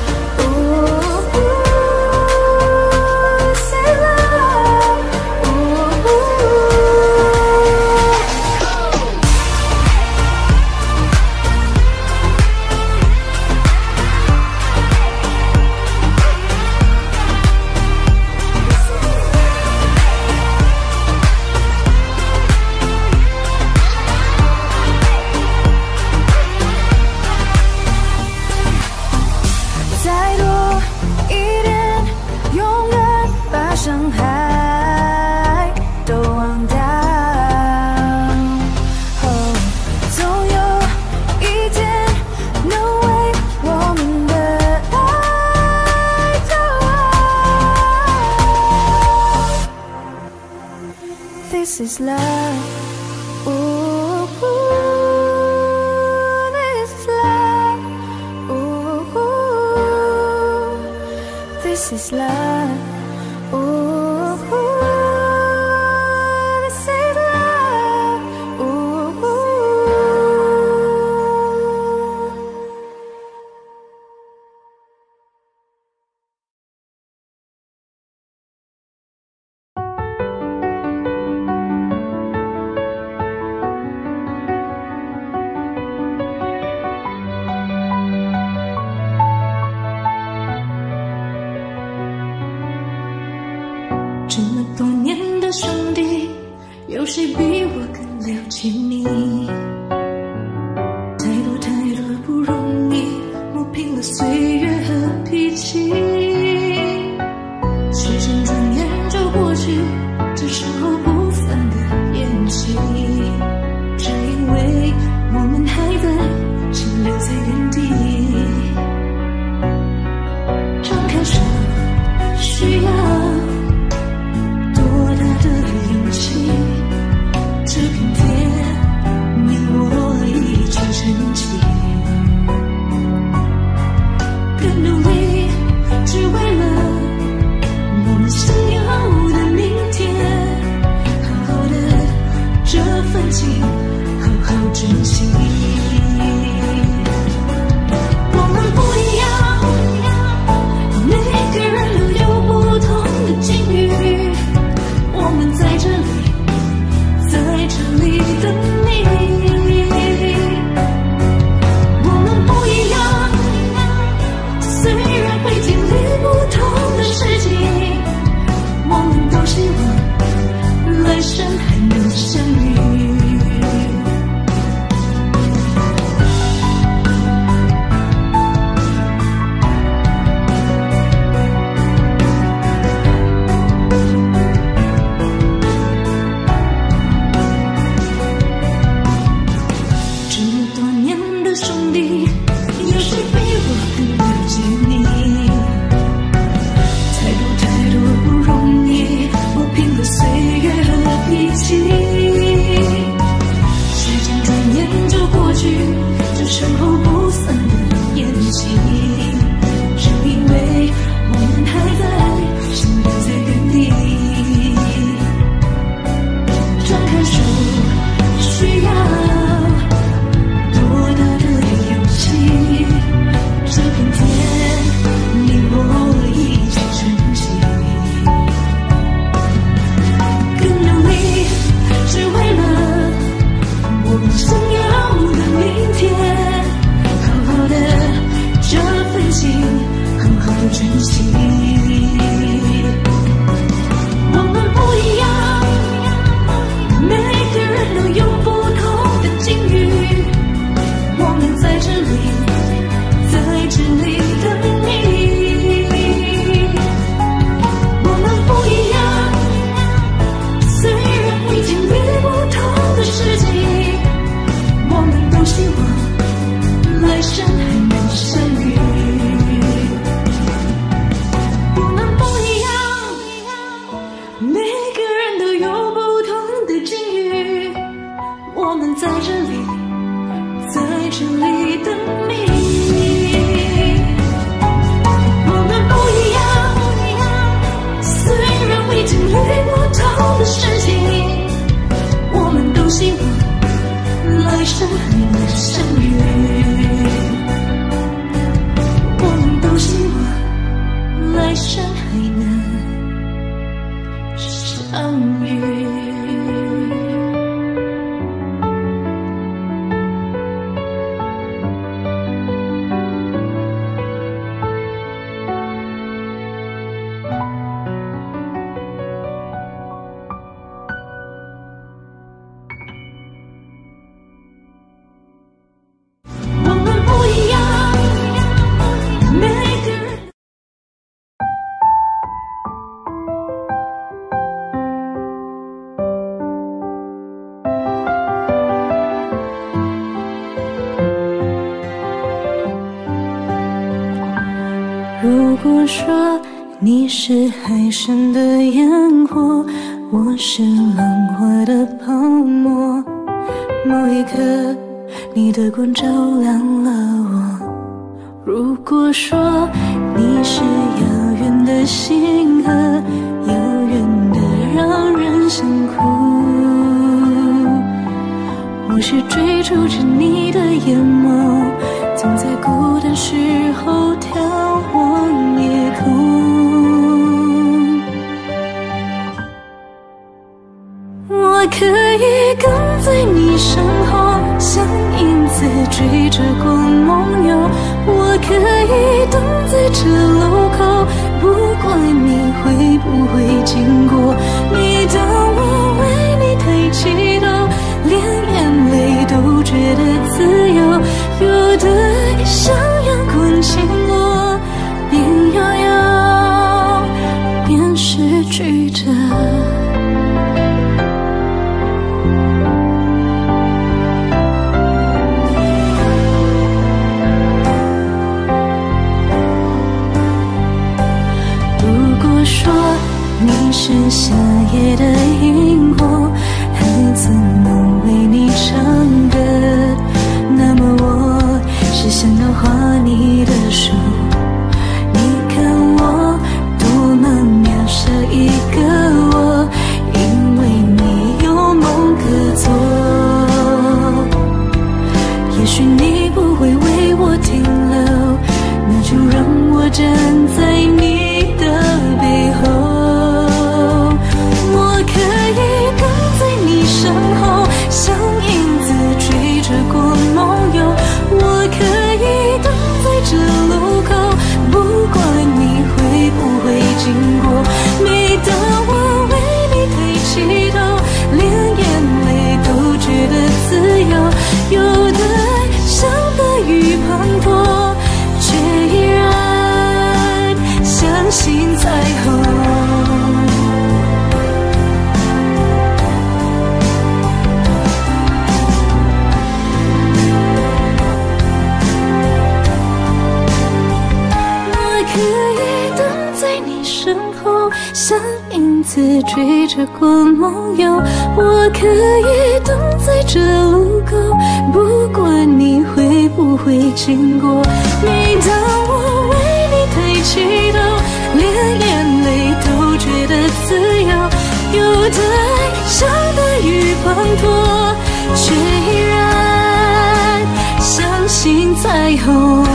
This is love. Ooh, this is love. Ooh, this is love. Ooh, this is love. Ooh. 这么多年的兄弟，有谁比我更了解你？太多太多不容易，磨平了岁月和脾气。时间转眼就过去，这时候不散的宴席，只因为我们还在，心留在原地。张开手，需要这片天，你我一起撑起，更努力，只为了我们想要的明天。好好的这份情，好好珍惜。我们不一样，每个人都有不同的境遇，我们在这里。在这里等你，我们不一样，虽然会经历不同的事情，我们都希望来生还能相遇。 如果说你是海上的烟火，我是浪花的泡沫，某一刻你的光照亮了我。如果说你是遥远的星河，遥远的让人想哭，我是追逐着你的眼眸，总在孤单时候眺望夜空。我可以跟在你身后，像影子追着光梦游。我可以等在这路口，不管你会不会经过。每当我为你抬起头，连眼泪都觉得自由。有的爱像阳光倾落，边摇摇边失去着。说你是夏夜的萤火，还怎么为你唱歌？那么我是想要画你的手，你看我多么渺小一个我，因为你有梦可做。也许你不会为我停留，那就让我站在你的背后。我可以跟在你身后，像影子追着光梦游。我可以等在这路口，不管你会不会经过。每当我为你抬起头，连眼泪都觉得自由。有的爱像大雨滂沱，却依然相信彩虹。我可以等在你身后，像影子追着光梦游。我可以等在这路口，不管你会不会经过。每当我为你抬起头，连眼泪都觉得自由。有的爱像大雨滂沱，却依然相信彩虹。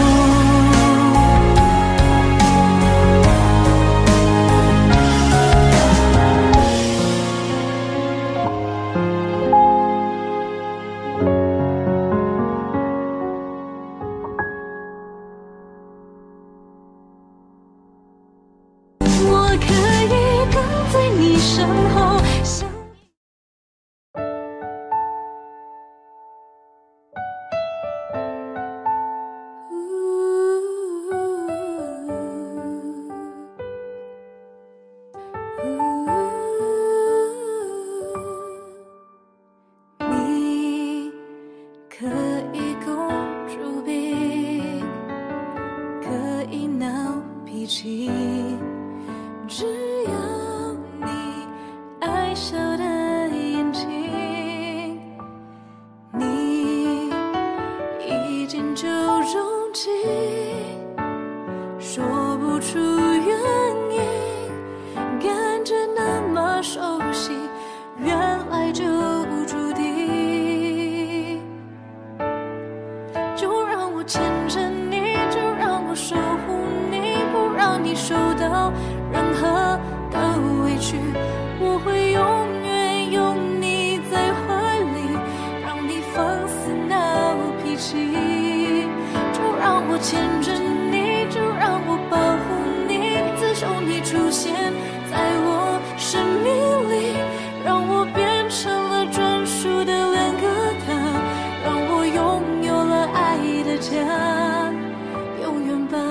身后像你可以公主病，可以闹脾气，只要爱笑的眼睛，你一见就钟情，说不出原因，感觉那么熟悉，原来就注定。就让我牵着你，就让我守护你，不让你受到任何的委屈。我会永远拥你在怀里，让你放肆闹脾气。就让我牵着你，就让我保护你，自求你出现在我生命里，让我变成了专属的两个他，让我拥有了爱的家，永远吧。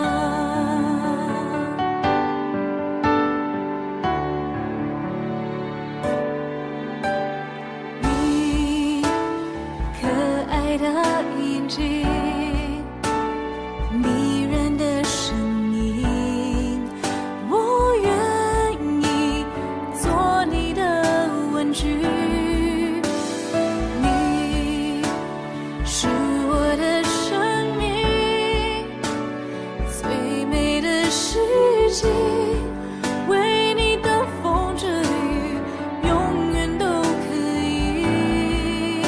的眼睛，迷人的声音， 息，为你等风之雨，永远都可以。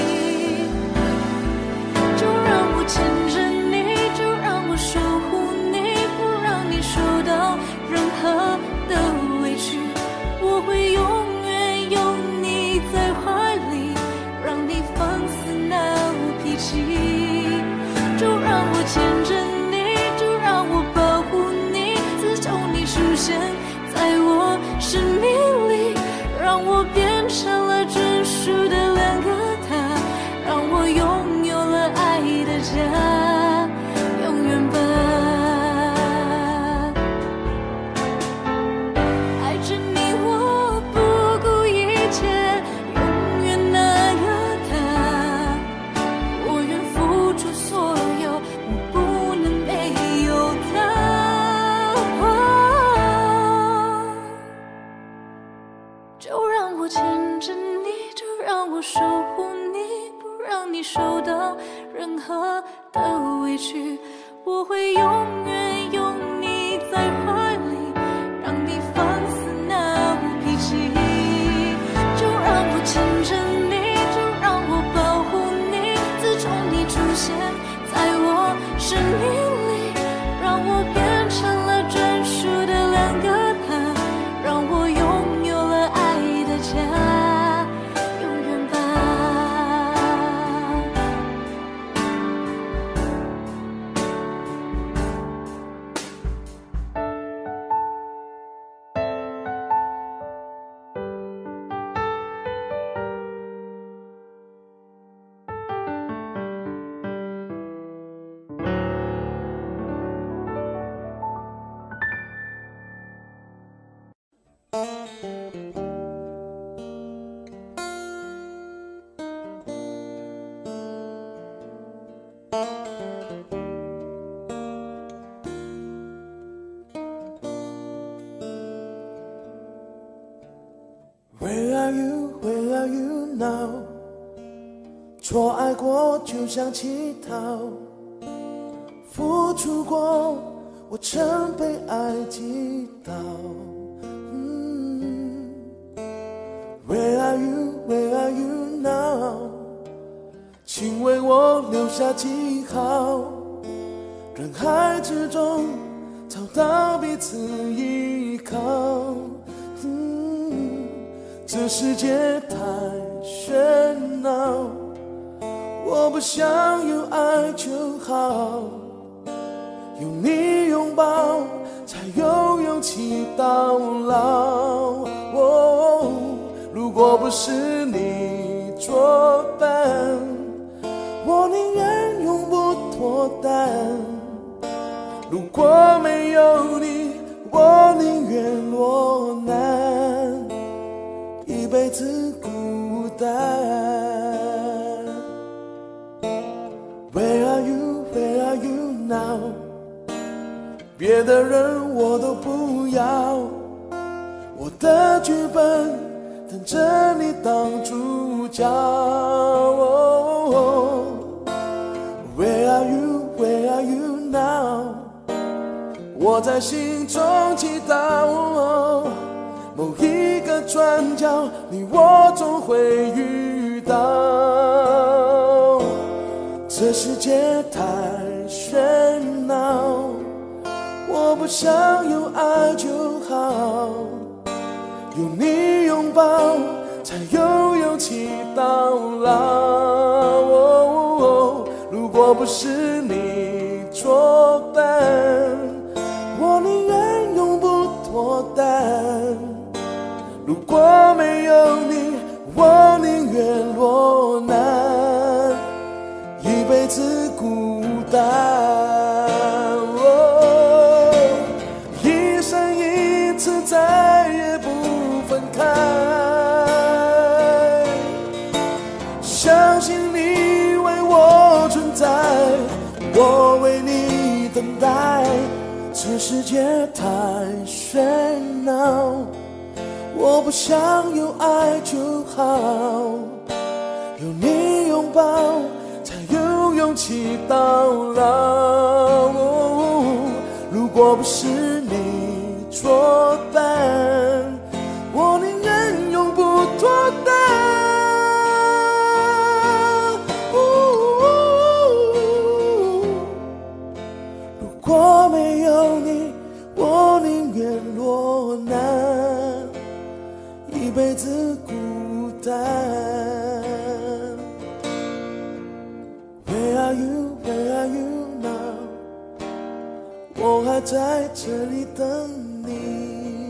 就让我牵着你，就让我守护你，不让你受到任何的委屈。我会永远有你在怀里，让你放肆闹脾气。就让我牵着你，就让我保护你，自从你出现在我生命里，让我变成了专属的两个他，让我拥有了爱的家，永远吧。爱着你我不顾一切，永远那个他，我愿付出所有，我不能没有他。就让我牵着你，就让我守护你，不让你受到任何的委屈。我会永远有你在怀里，让你放肆闹脾气。就让我牵着你，就让我保护你，自从你出现在我生命里，让我变成了专属的两个他，让我拥有了爱的家，永远吧。 Where are you? Where are you now? 错爱过就像乞讨，付出过我曾被爱击倒。Where are you? Where are you now? 请为我留下记号，人海之中找到彼此依靠。这世界太喧闹，我不想有爱就好，有你拥抱才有勇气到老。如果不是你作伴，我宁愿永不脱单。如果没有你，我宁愿落难，一辈子孤单。Where are you? Where are you now? 别的人我都不要，我的剧本等着你当主角。Where are you? Where are you now? 我在心中祈祷，某一个转角，你我总会遇到。这世界太喧闹，我不想有爱就好，有你拥抱才有勇气到老。如果不是你作伴，我宁愿永不脱单。如果没有你，我宁愿落难，一辈子孤单。一生一次，再也不分开。相信你为我存在，我为你等待。这世界太喧闹，我不想有爱就好，有你拥抱才有勇气到老。如果不是你作伴，我宁愿永不脱单。如果没有你，我宁愿落难，一辈子孤单。Where are you? Where are you now? 我还在这里等你。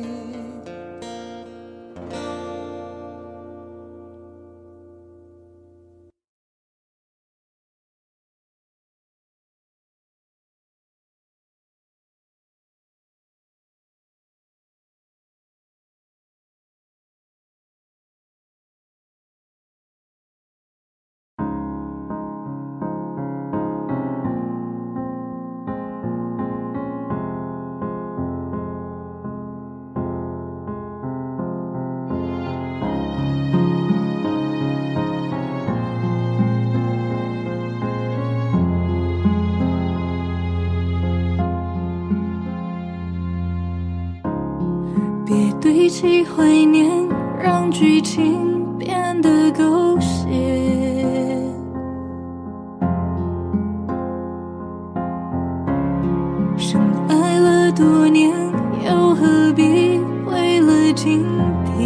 别堆砌怀念，让剧情变得狗血。深爱了多年，又何必为了经典？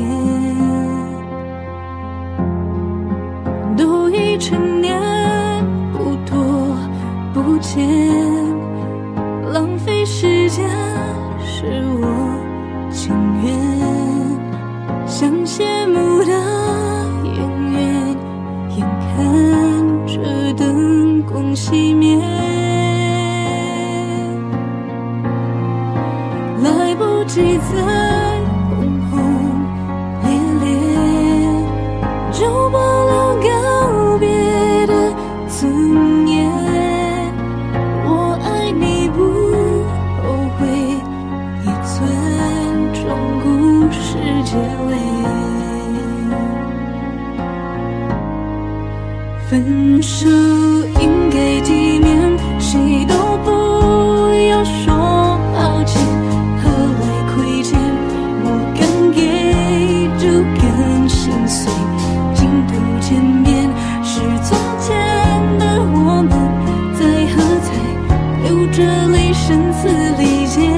都已成年，不多不欠，浪费时间是我情愿，像谢幕的演员，眼看着灯光熄灭，来不及再轰轰烈烈，就保留告别的尊严。我爱你不后悔，也尊重故事结尾。分手应该体面，谁都不要说抱歉，何来亏欠？我敢给就更心碎。镜头前面是从前的我们，在喝彩，流着泪，声嘶力竭。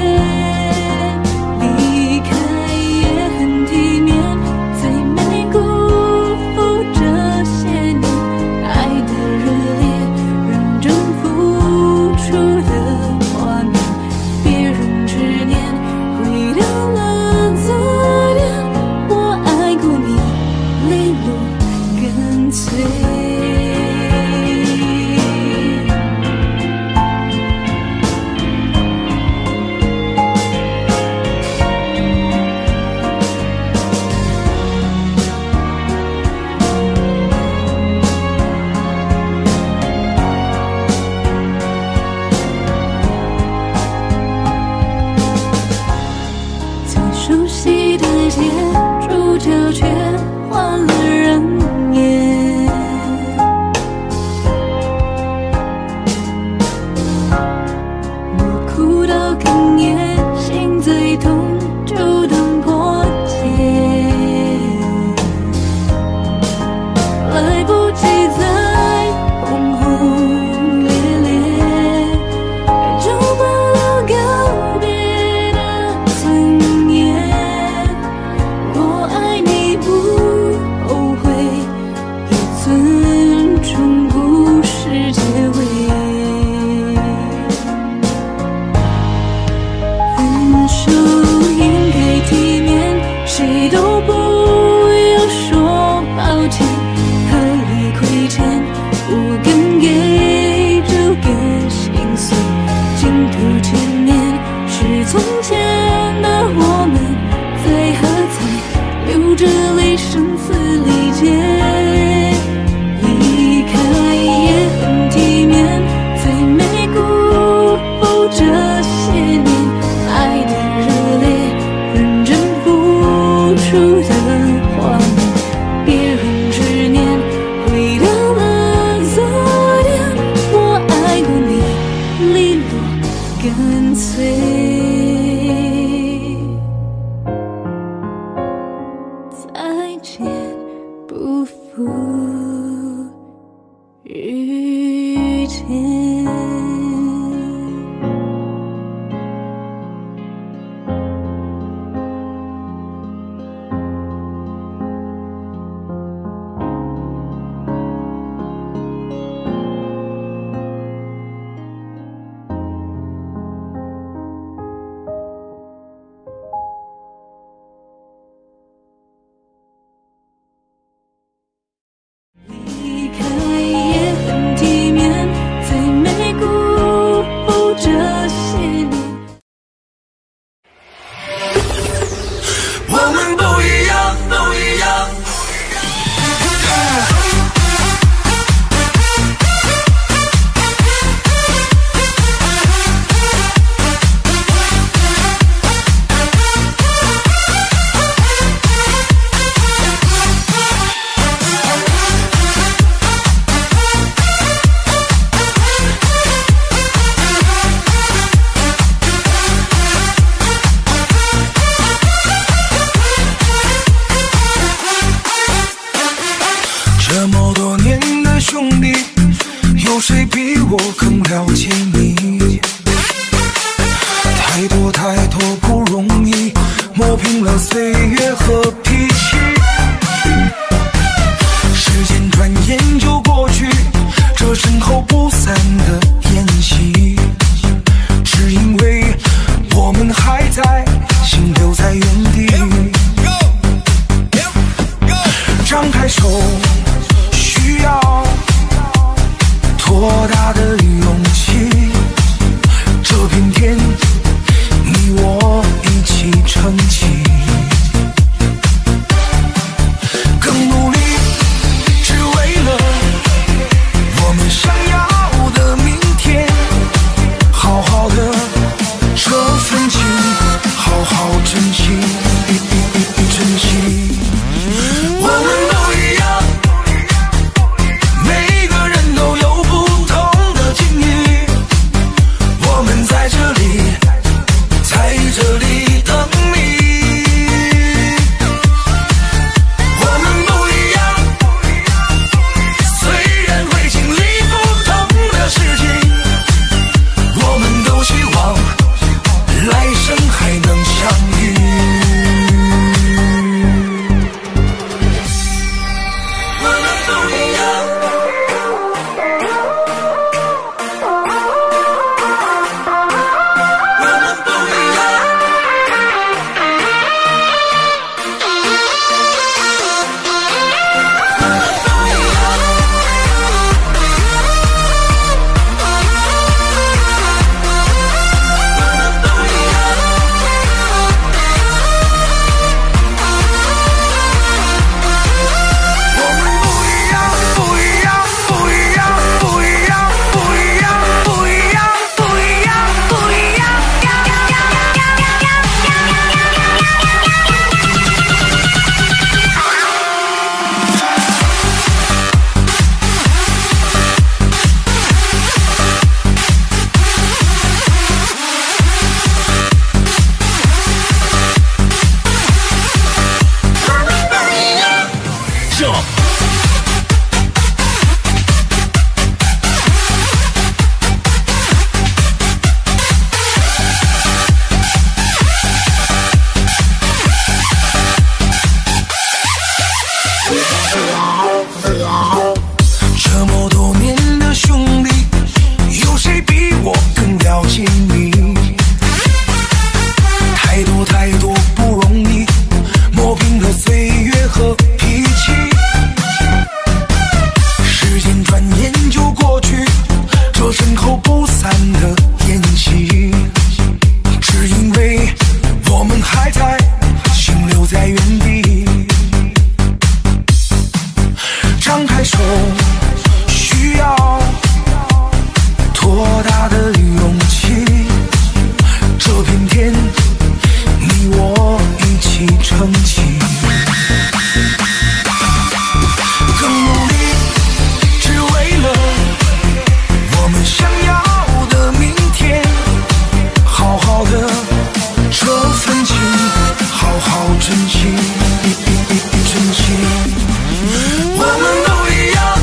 离开也很体面，才没辜负这些年爱的热烈，认真付出的画面。别人执念，毁掉了昨天。我爱过你，泪落干脆。最熟悉的街，主角却换了人演。我哭到哽咽，心最痛就等破解，来不及再轰轰烈烈，就保留告别的尊严。我爱你不后悔，也尊重故事结尾。分手应该体面，谁都不要说抱歉，何来亏欠？我敢给就更心碎。镜头前面是从前的我们，在喝彩，流着泪，声嘶力竭。离开也很体面，才没辜负这些年爱的热烈，认真付出的画面。别人执念，毁掉了昨天。我爱过你，利落干脆。 磨平了岁月和脾气。时间转眼就过去，这身后不散的宴席，只因为我们还在，心留在原地。张开手，需要多大的勇气？这片天，你我一起撑起。更努力，只为了我们想要的明天。好好的这份情，好好珍惜，珍惜。我们都一样，每个人都有不同的境遇。我们在这里，在这里等你。我们不一样，虽然会经历不同的事情，我们都希望来生还能相遇。这么多年的兄弟，有谁比我更了解你？太多太多不容易，磨平了岁月和脾气。时间转眼就过去，这身后不散的宴席，只因为我们还在，心留在原地。张开手，需要多大的勇气？这片天，你我一起撑起。更努力，只为了我们想要的明天。好好的这份情，好好珍惜，珍惜。我们都一样，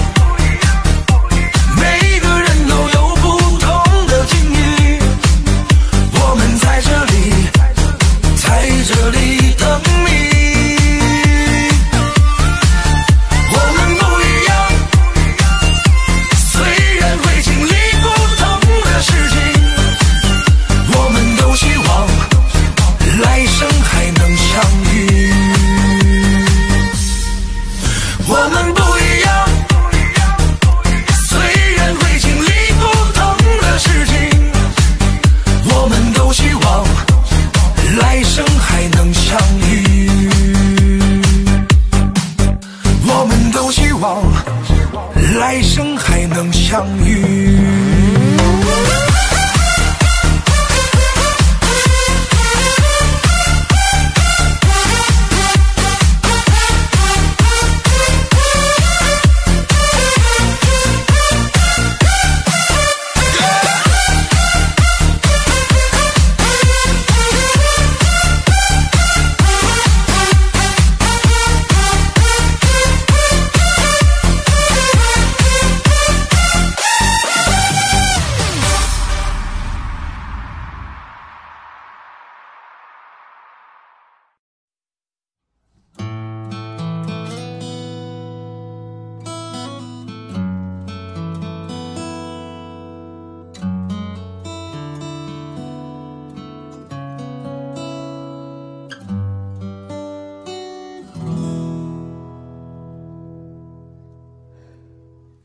每个人都有不同的境遇。我们在这里，在这里等你。我们不一样，虽然会经历不同的事情，我们都希望来生还能相遇。我们不一样，虽然会经历不同的事情，我们都希望来生还能相遇。我们都希望来生还能相遇。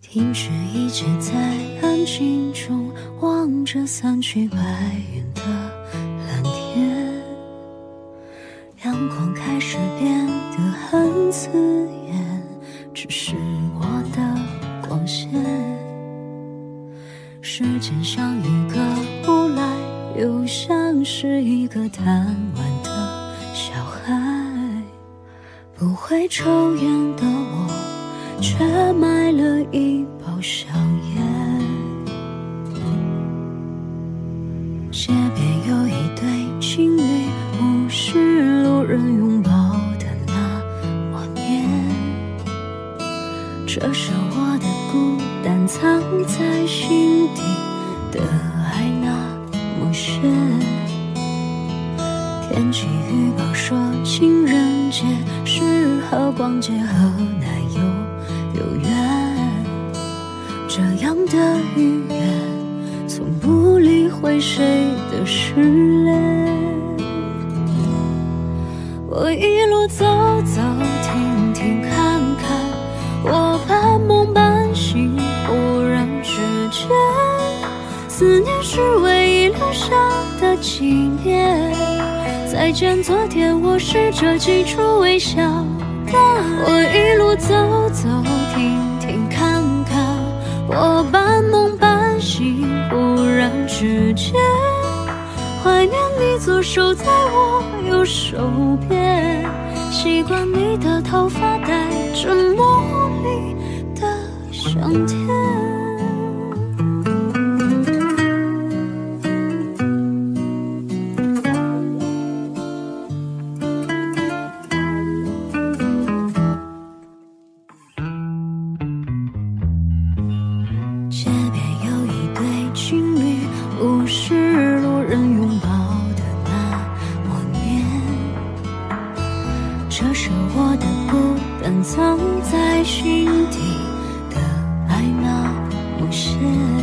听雪一直在安静中望着散去白云的蓝天，阳光开始变得很刺眼，只是我的光线。时间像一个无赖，又像是一个贪玩的小孩，不会抽烟的我却买了一包香烟。街边有一对情侣，无视路人拥抱的那画面，这是我的孤单藏在心底的爱那么深。天气预报说情人节适合逛街和男友有缘，这样的语言从不理会谁的失恋。我一路走走停停看看，我半梦半醒，忽然之间，思念是唯一留下的纪念。再见昨天，我试着挤出微笑的脸。我一路走走停停看看，我半梦半醒，忽然之间，怀念你左手在我右手边，习惯你的头发带着茉莉的香甜。藏在心底的爱那么深，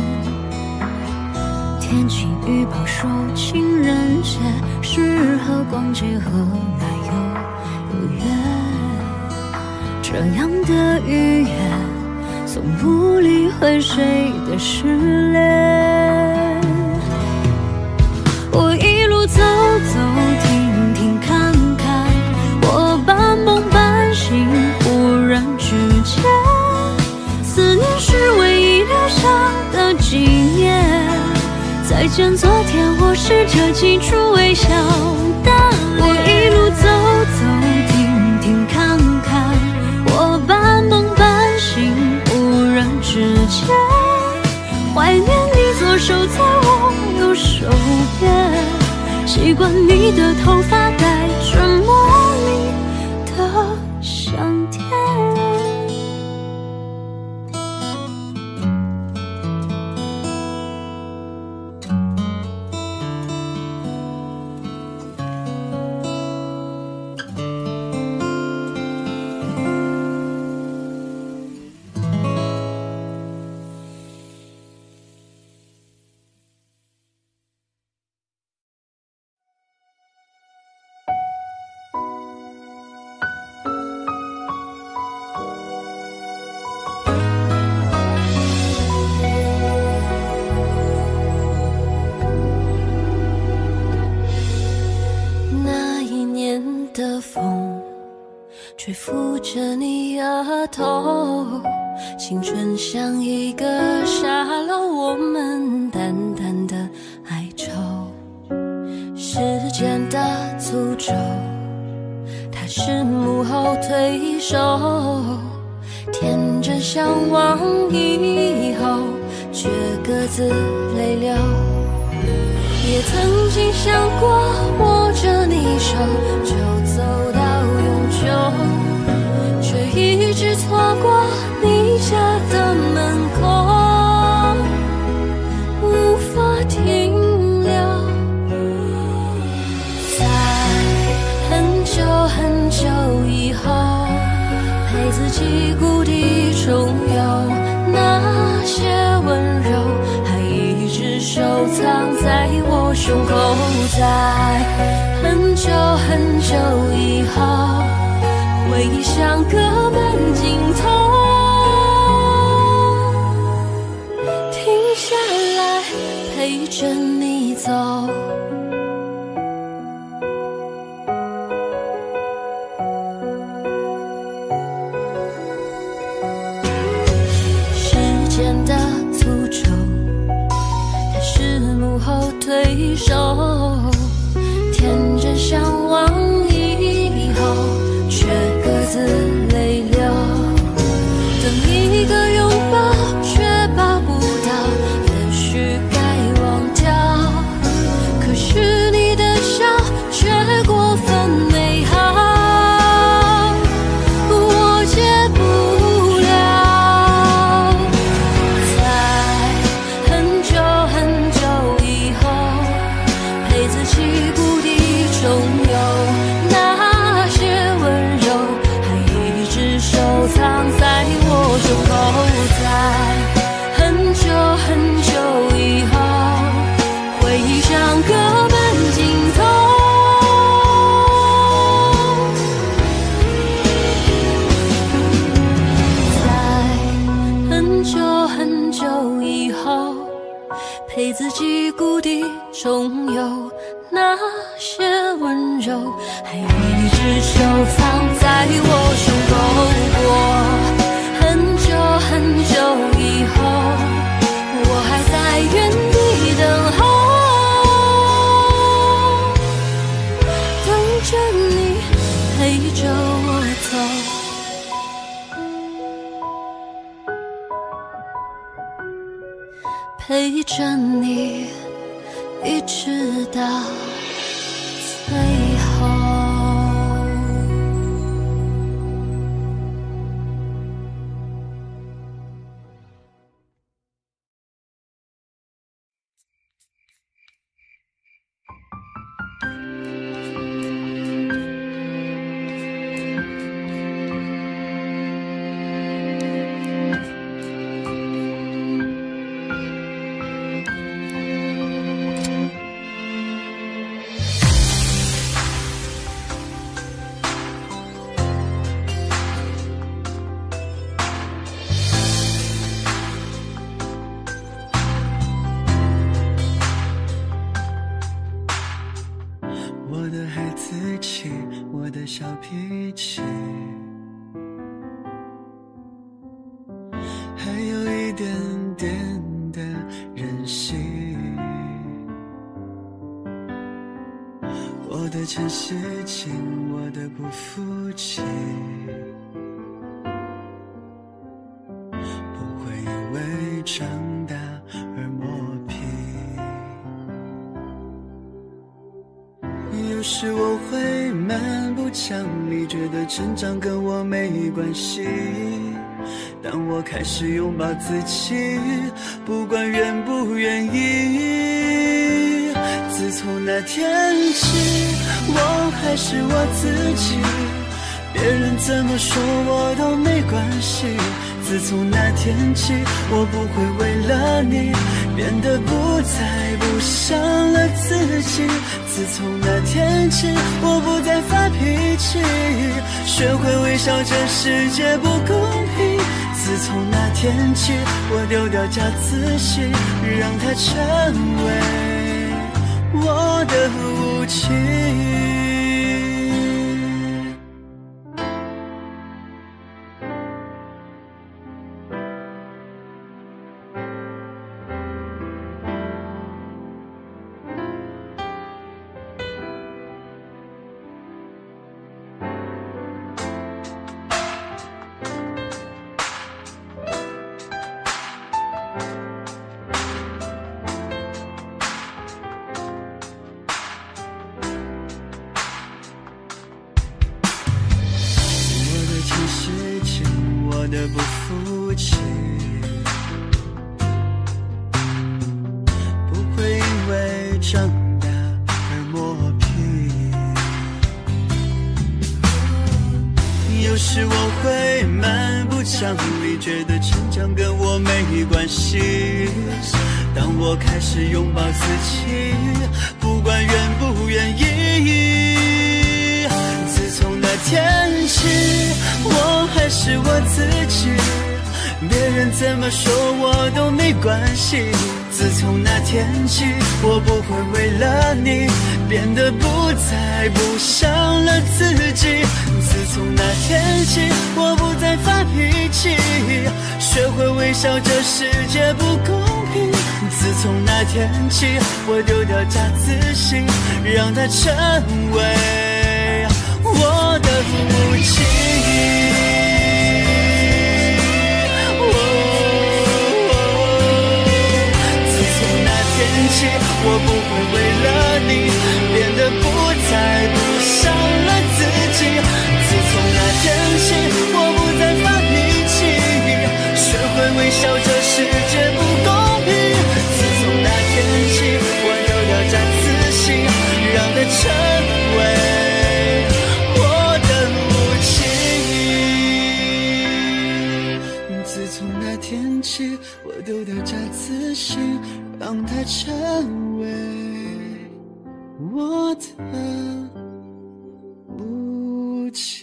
天气预报说情人节适合逛街和男友有缘，这样的语言从不理会谁的失恋。我一路走走停停看看，我半梦半醒，忽然之间，思念是唯一留下的纪念。再见昨天，我试着挤出微笑的脸。我一路走走停停看看，我半梦半醒，忽然之间，怀念你左手在我右手边，习惯你的头发带着茉莉的香甜。的风吹拂着你额头，青春像一个沙漏，我们淡淡的哀愁。时间的诅咒，它是幕后推手，天真向往以后，却各自泪流。也曾经想过握着你手就走到永久，却一直错过你家的门口，无法停留。在很久很久以后，陪自己故地重游，那些温柔还一直收藏在我胸口。在很久很久以后，回忆像个门尽头， 陪着你走。时间的诅咒，它是幕后推手，天真向往以后，却各自泪流。等一个拥抱，却抱不到，也许该忘掉。可是你的笑却过分美好，我戒不了。在很久很久以后，陪自己故地重游，那些温柔还一直收藏在我胸口。在很久很久以后，回忆像各奔尽头。在很久很久以后，陪自己故地重游，那些温柔还一直收藏在我胸口。过很久很久以后，我还在原地等候，等着你陪着我走，陪着你一直到最后。 我的孩子气，我的小脾气，还有一点点的任性。我的真性情，我的不服气，不会因为长大而磨皮。有时我会蛮不讲理，觉得成长跟我没关系。当我开始拥抱自己，不管愿不愿意。自从那天起，我还是我自己，别人怎么说我都没关系。自从那天起，我不会为了你变得不再不像了自己。自从那天起，我不再发脾气，学会微笑，这世界不公平。自从那天起，我丢掉假自信，让它成为我的武器。我的不服气，不会因为长大而磨皮。有时我会蛮不讲理，觉得成长跟我没关系。当我开始拥抱自己，不管愿不愿意。自从那天起，我还是我自己，别人怎么说我都没关系。 自从那天起，我不会为了你变得不再不像了自己。自从那天起，我不再发脾气，学会微笑，这世界不公平。自从那天起，我丢掉假自信，让它成为我的武器。我不会为了你变得不再不像了自己。自从那天起，我不再发脾气，学会微笑，这世界不公平。自从那天起，我丢掉假自信，让它成为我的武器。自从那天起，我丢掉假自信，让它成为我的武器。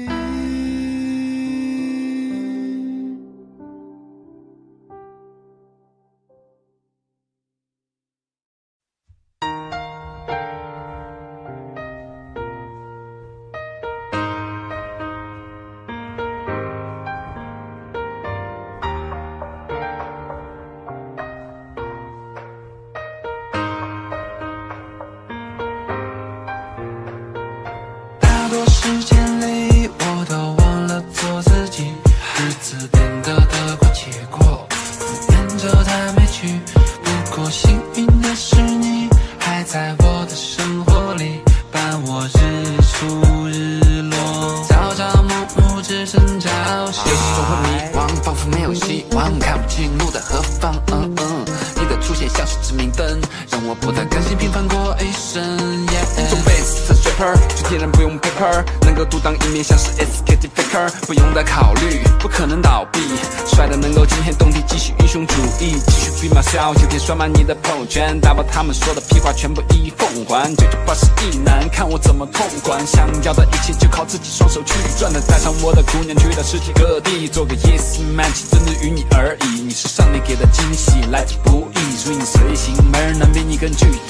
时间里我都忘了做自己，日子变得得过且过，敷衍着太没趣。不过幸运的是你还在我的生活里，伴我日出日落，朝朝暮暮只剩朝夕。有时总会迷惘，仿佛没有希望，看不清路在何方。你的出现像是致命灯，让我不再甘心平凡过一生。做 bass 的 stripper， 具体人不用 paper， 能够独当一面像是 SKT faker， 不用再考虑，不可能倒闭，帅的能够惊天动地，继续英雄主义，继续 be myself， 天天刷满你的朋友圈，打包他们说的屁话全部一一奉还。998是一男，看我怎么痛快，想要的一切就靠自己双手去赚的，带上我的姑娘去到世界各地，做个 yes man， 真的于你而已，你是上帝给的惊喜，来之不易，所以你随行，没人能比你更具体。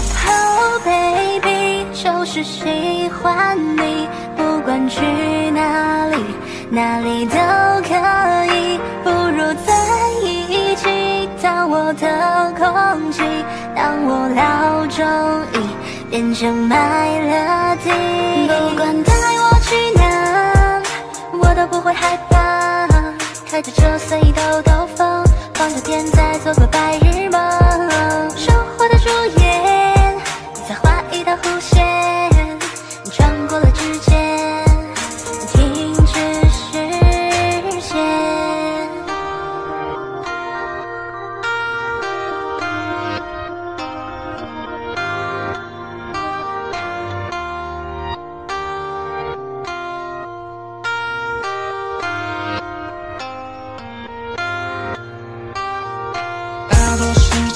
Oh baby， 就是喜欢你，不管去哪里，哪里都可以，不如在一起，当我的空气，当我老中医，变成麦乐蒂。不管带我去哪，我都不会害怕，开着车随兜兜风，放着电再做个白日梦，收获的树叶，你再画一道弧线，穿过了指尖，停止视线。 大多时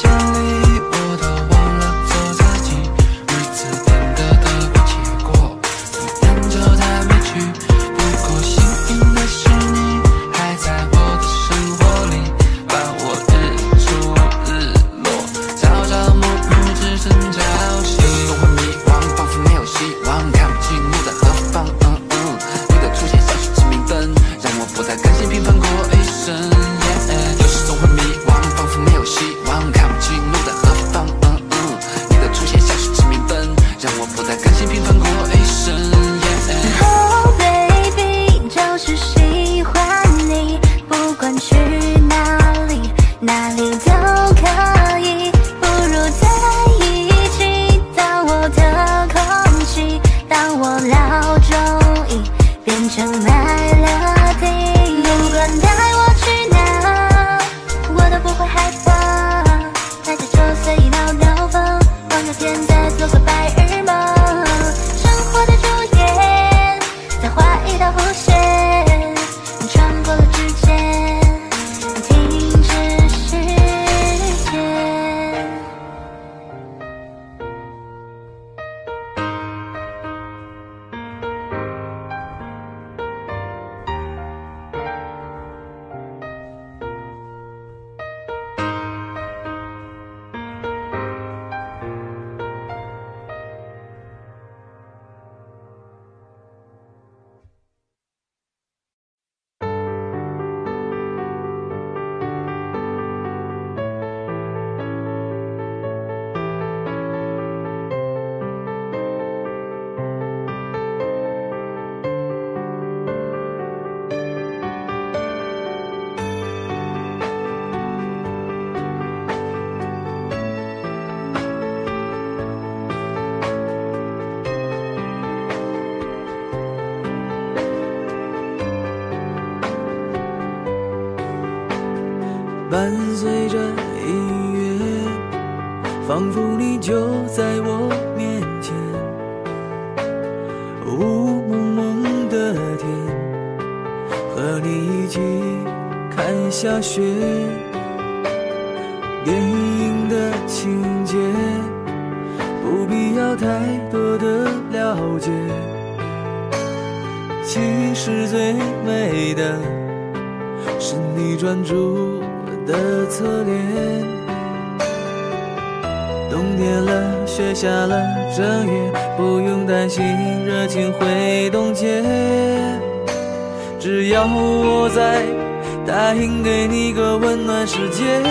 伴随着音乐，仿佛你就在我面前。雾蒙蒙的天，和你一起看下雪，电影的情节不必要太多的了解，其实最美的是你专注的侧脸。冬天了，雪下了，正月不用担心热情会冻结，只要我在，答应给你个温暖世界。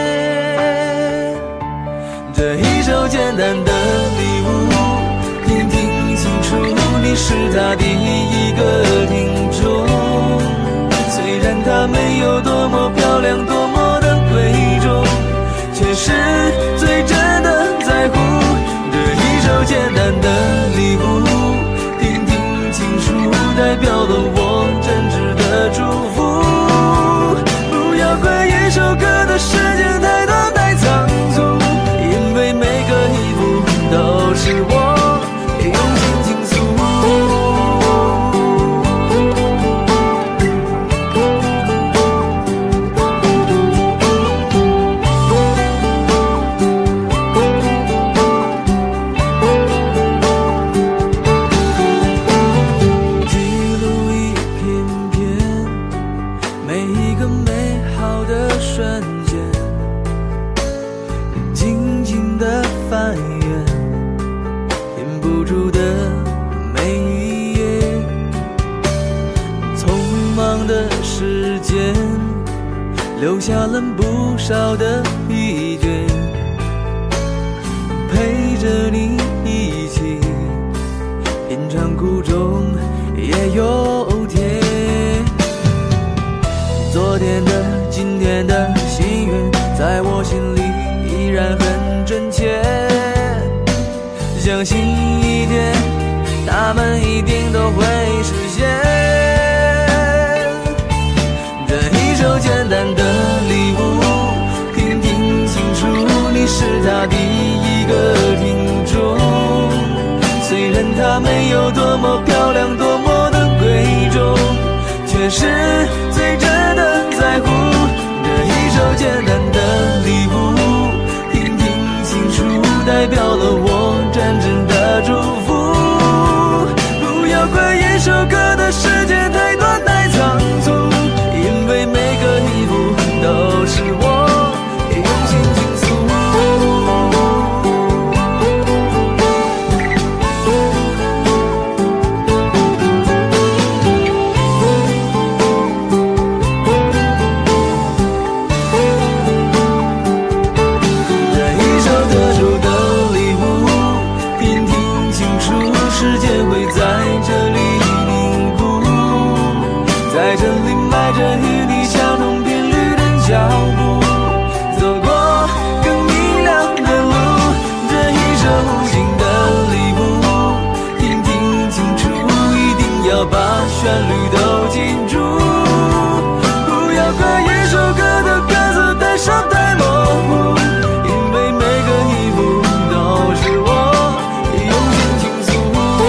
这一首简单的礼物，听听清楚，你是他第一个听众。虽然她没有多么漂亮，多么的贵重，却是最真的在乎。这一首简单的礼物，听听清楚，代表了我真挚的祝福。不要怪一首歌的时间太短太仓促，因为每个音符都是我用心倾诉。留下了不少的疲倦，陪着你一起品尝苦中也有甜。昨天的今天的心愿，在我心里依然很真切，相信一天他们一定都会实现。这一首简单的礼物，听听清楚，你是他第一个听众。虽然她没有多么漂亮，多么的贵重，却是最真的在乎。这一首简单的礼物，听听清楚，代表了我真挚的祝福。不要怪一首歌的时间太短太仓促，因为每个音符都是我用心倾诉。这一首特殊的礼物，听听清楚，时间会在这里凝固，在这里埋着与你相同频率的脚步，走过更明亮的路。这一首无形的礼物，听听清楚，一定要把旋律都记住。不要怪一首歌的歌词太少太模糊，因为每个音符都是我用心倾诉。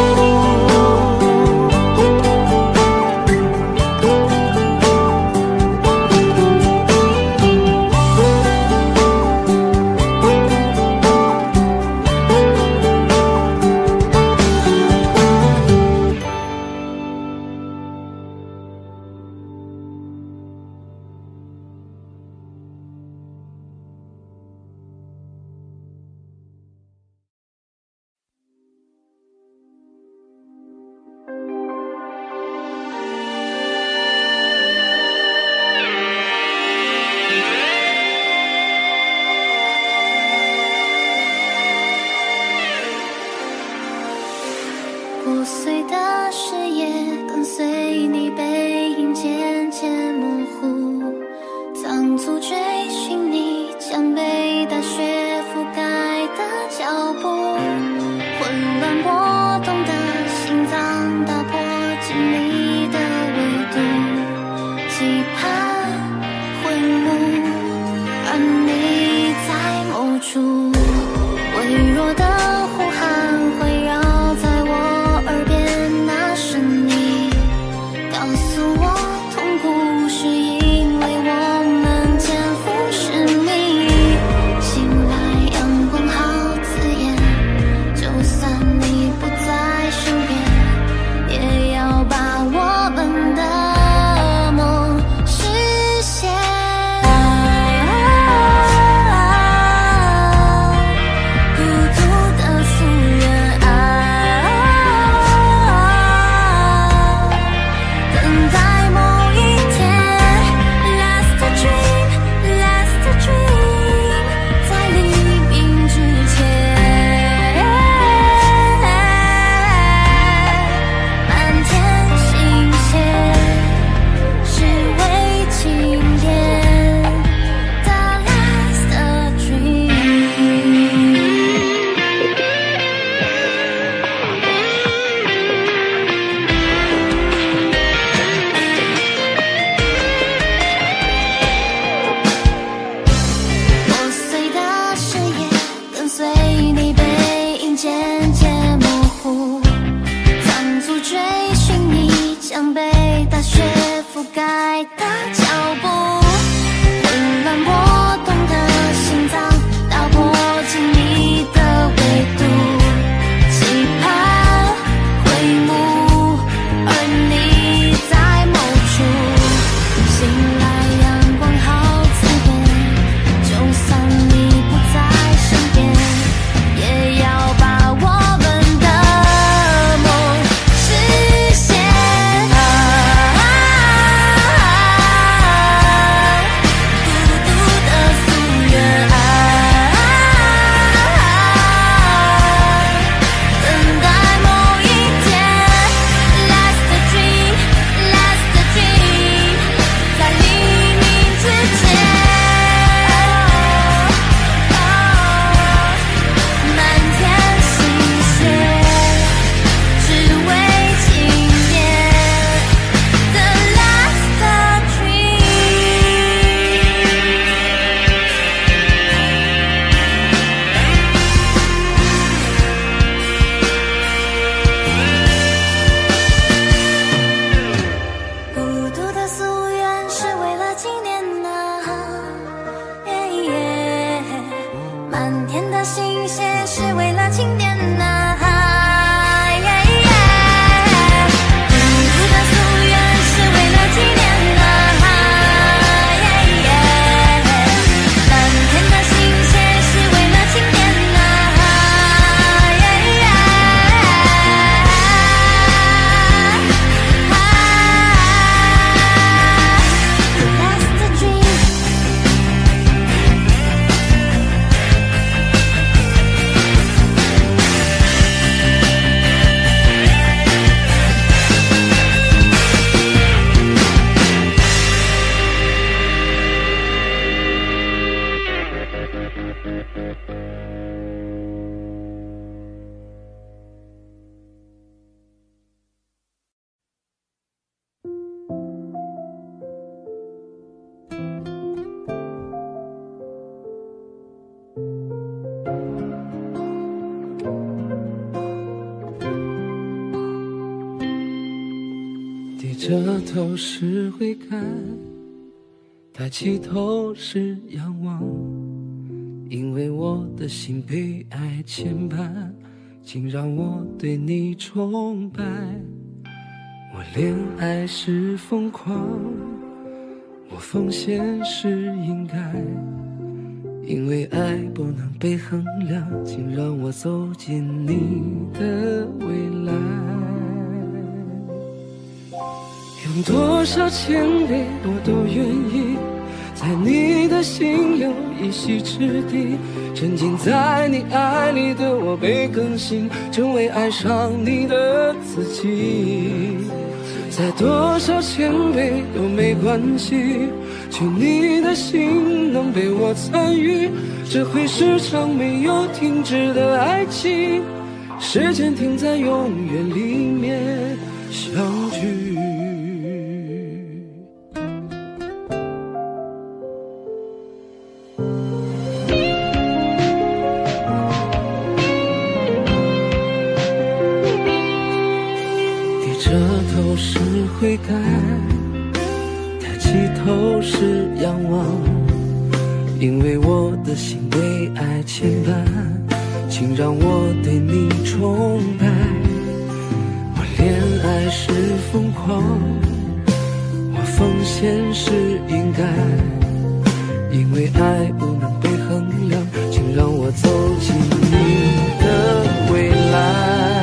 破碎的视野跟随你背影渐渐模糊，仓促追寻你将被大雪覆盖的脚步，混乱波动的心脏打破静谧的维度，期盼回眸着头是悔改，抬起头是仰望，因为我的心被爱牵绊，请让我对你崇拜。我恋爱是疯狂，我奉献是应该，因为爱不能被衡量，请让我走进你的未来。用多少千倍我都愿意，在你的心有一席之地，沉浸在你爱里的我被更新，成为爱上你的自己。再多少千倍都没关系，求你的心能被我参与，这会是场没有停止的爱情，时间停在永远里面相聚。是悔改，抬起头是仰望，因为我的心被爱牵绊，请让我对你崇拜。我恋爱是疯狂，我奉献是应该，因为爱不能被衡量，请让我走进你的未来。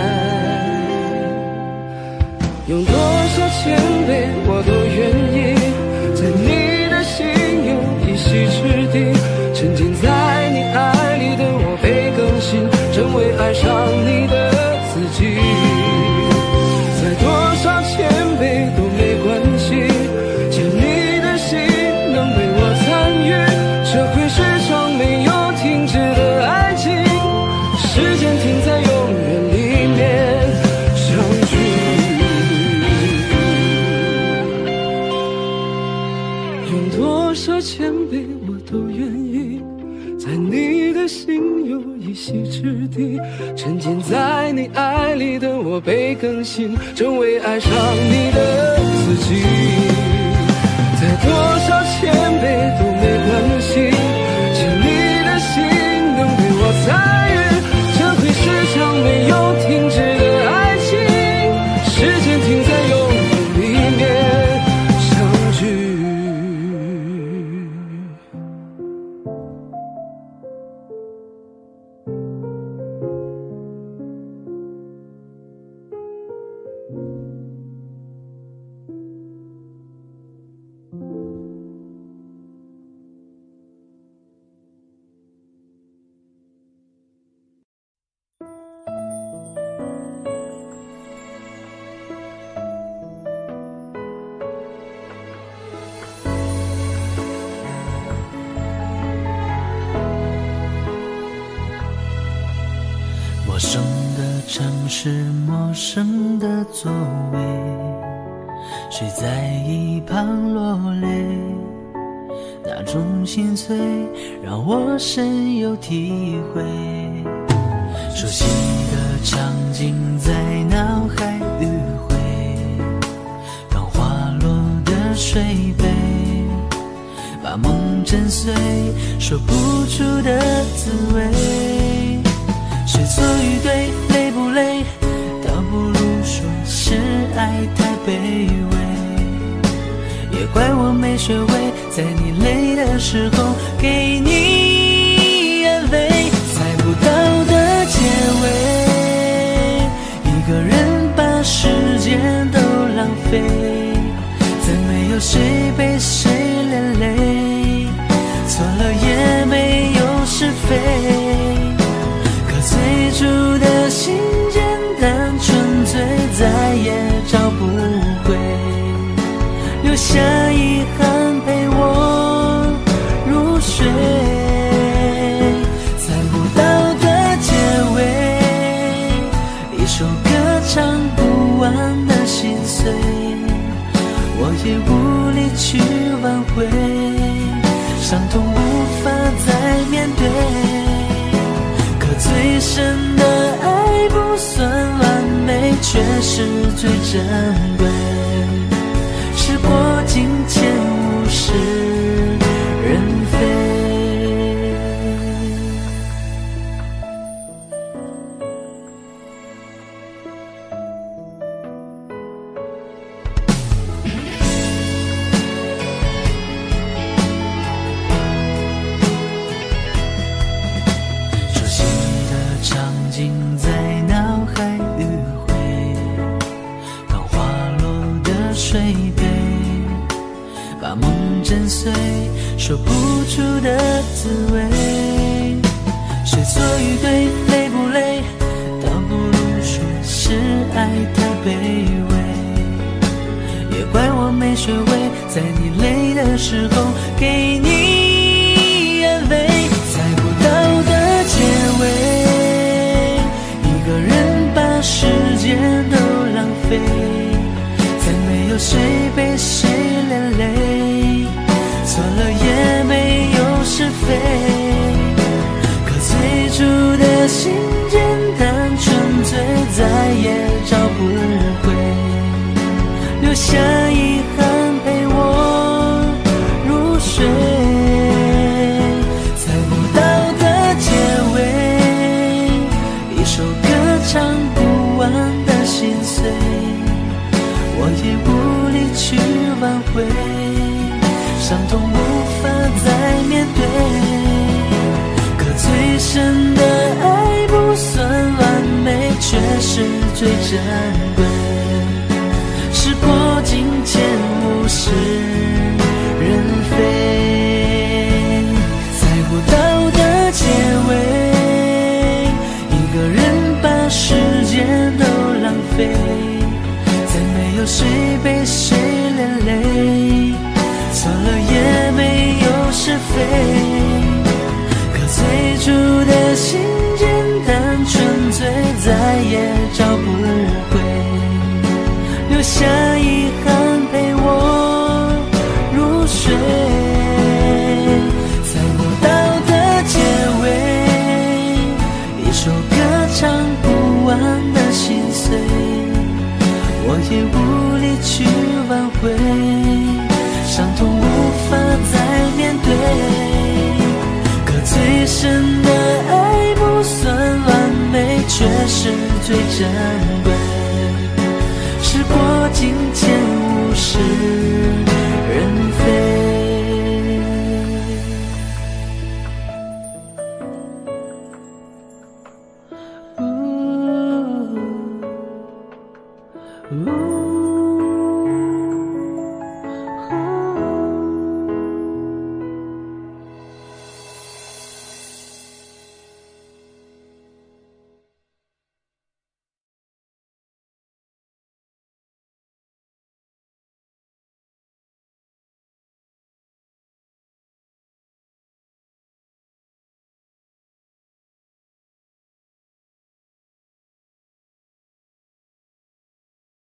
用多少千倍我都愿意，在你的心有一席之地，沉浸在你爱里的我被更新，成为爱上你的自己。再多少千倍都没关系，只要你的心能被我参与，这会是场没有停止的爱情，时间停在永远里面相聚。多少千倍我都愿意，在你的心有一席之地，沉浸在你爱里的我被更新，成为爱上你的自己。再多少千倍都没关系，只要你的心能被我参与，这会是场没有停止的爱情，时间停在永远里面相聚。 陌生的城市，陌生的座位，谁在一旁落泪？那种心碎让我深有体会。熟悉的场景在脑海迂回，刚滑落的水杯，把梦震碎，说不出的滋味。是错与对，累不累？倒不如说是爱太卑微。也怪我没学会，在你累的时候给你安慰。猜不到的结尾，一个人把时间都浪费，再没有谁被谁连累，错了也没有是非。最初的心简单纯粹，再也找不回，留下遗憾陪我入睡。猜不到的结尾，一首歌唱不完的心碎，我也无力去挽回，伤痛无法再面对。最深的爱不算完美，却是最珍贵。 说不出的滋味。谁错与对，累不累，倒不如说是爱太卑微。也怪我没学会在你累的时候给你安慰。猜不到的结尾，一个人把时间都浪费，再没有谁被谁连累，错了也没有是非。可最初的心简单纯粹，再也找不回，留下遗憾陪我入睡。猜不到的结尾，一首歌唱不完的心碎，我也无力去挽回，伤痛无法再面对。可最深的爱不算完美，却是最珍贵。时过境迁，物是人非，猜不到的结尾，一个人把时间都浪费，再没有谁被谁连累，错了也没有是非。可最初的心简单纯粹，再也找不回，留下遗憾陪我入睡。猜不到的结尾，一首歌唱不完的心碎，我也无力去挽回，伤痛无法再面对。可最深的爱不算完美，却是最珍贵。时过境迁，物是人非。呜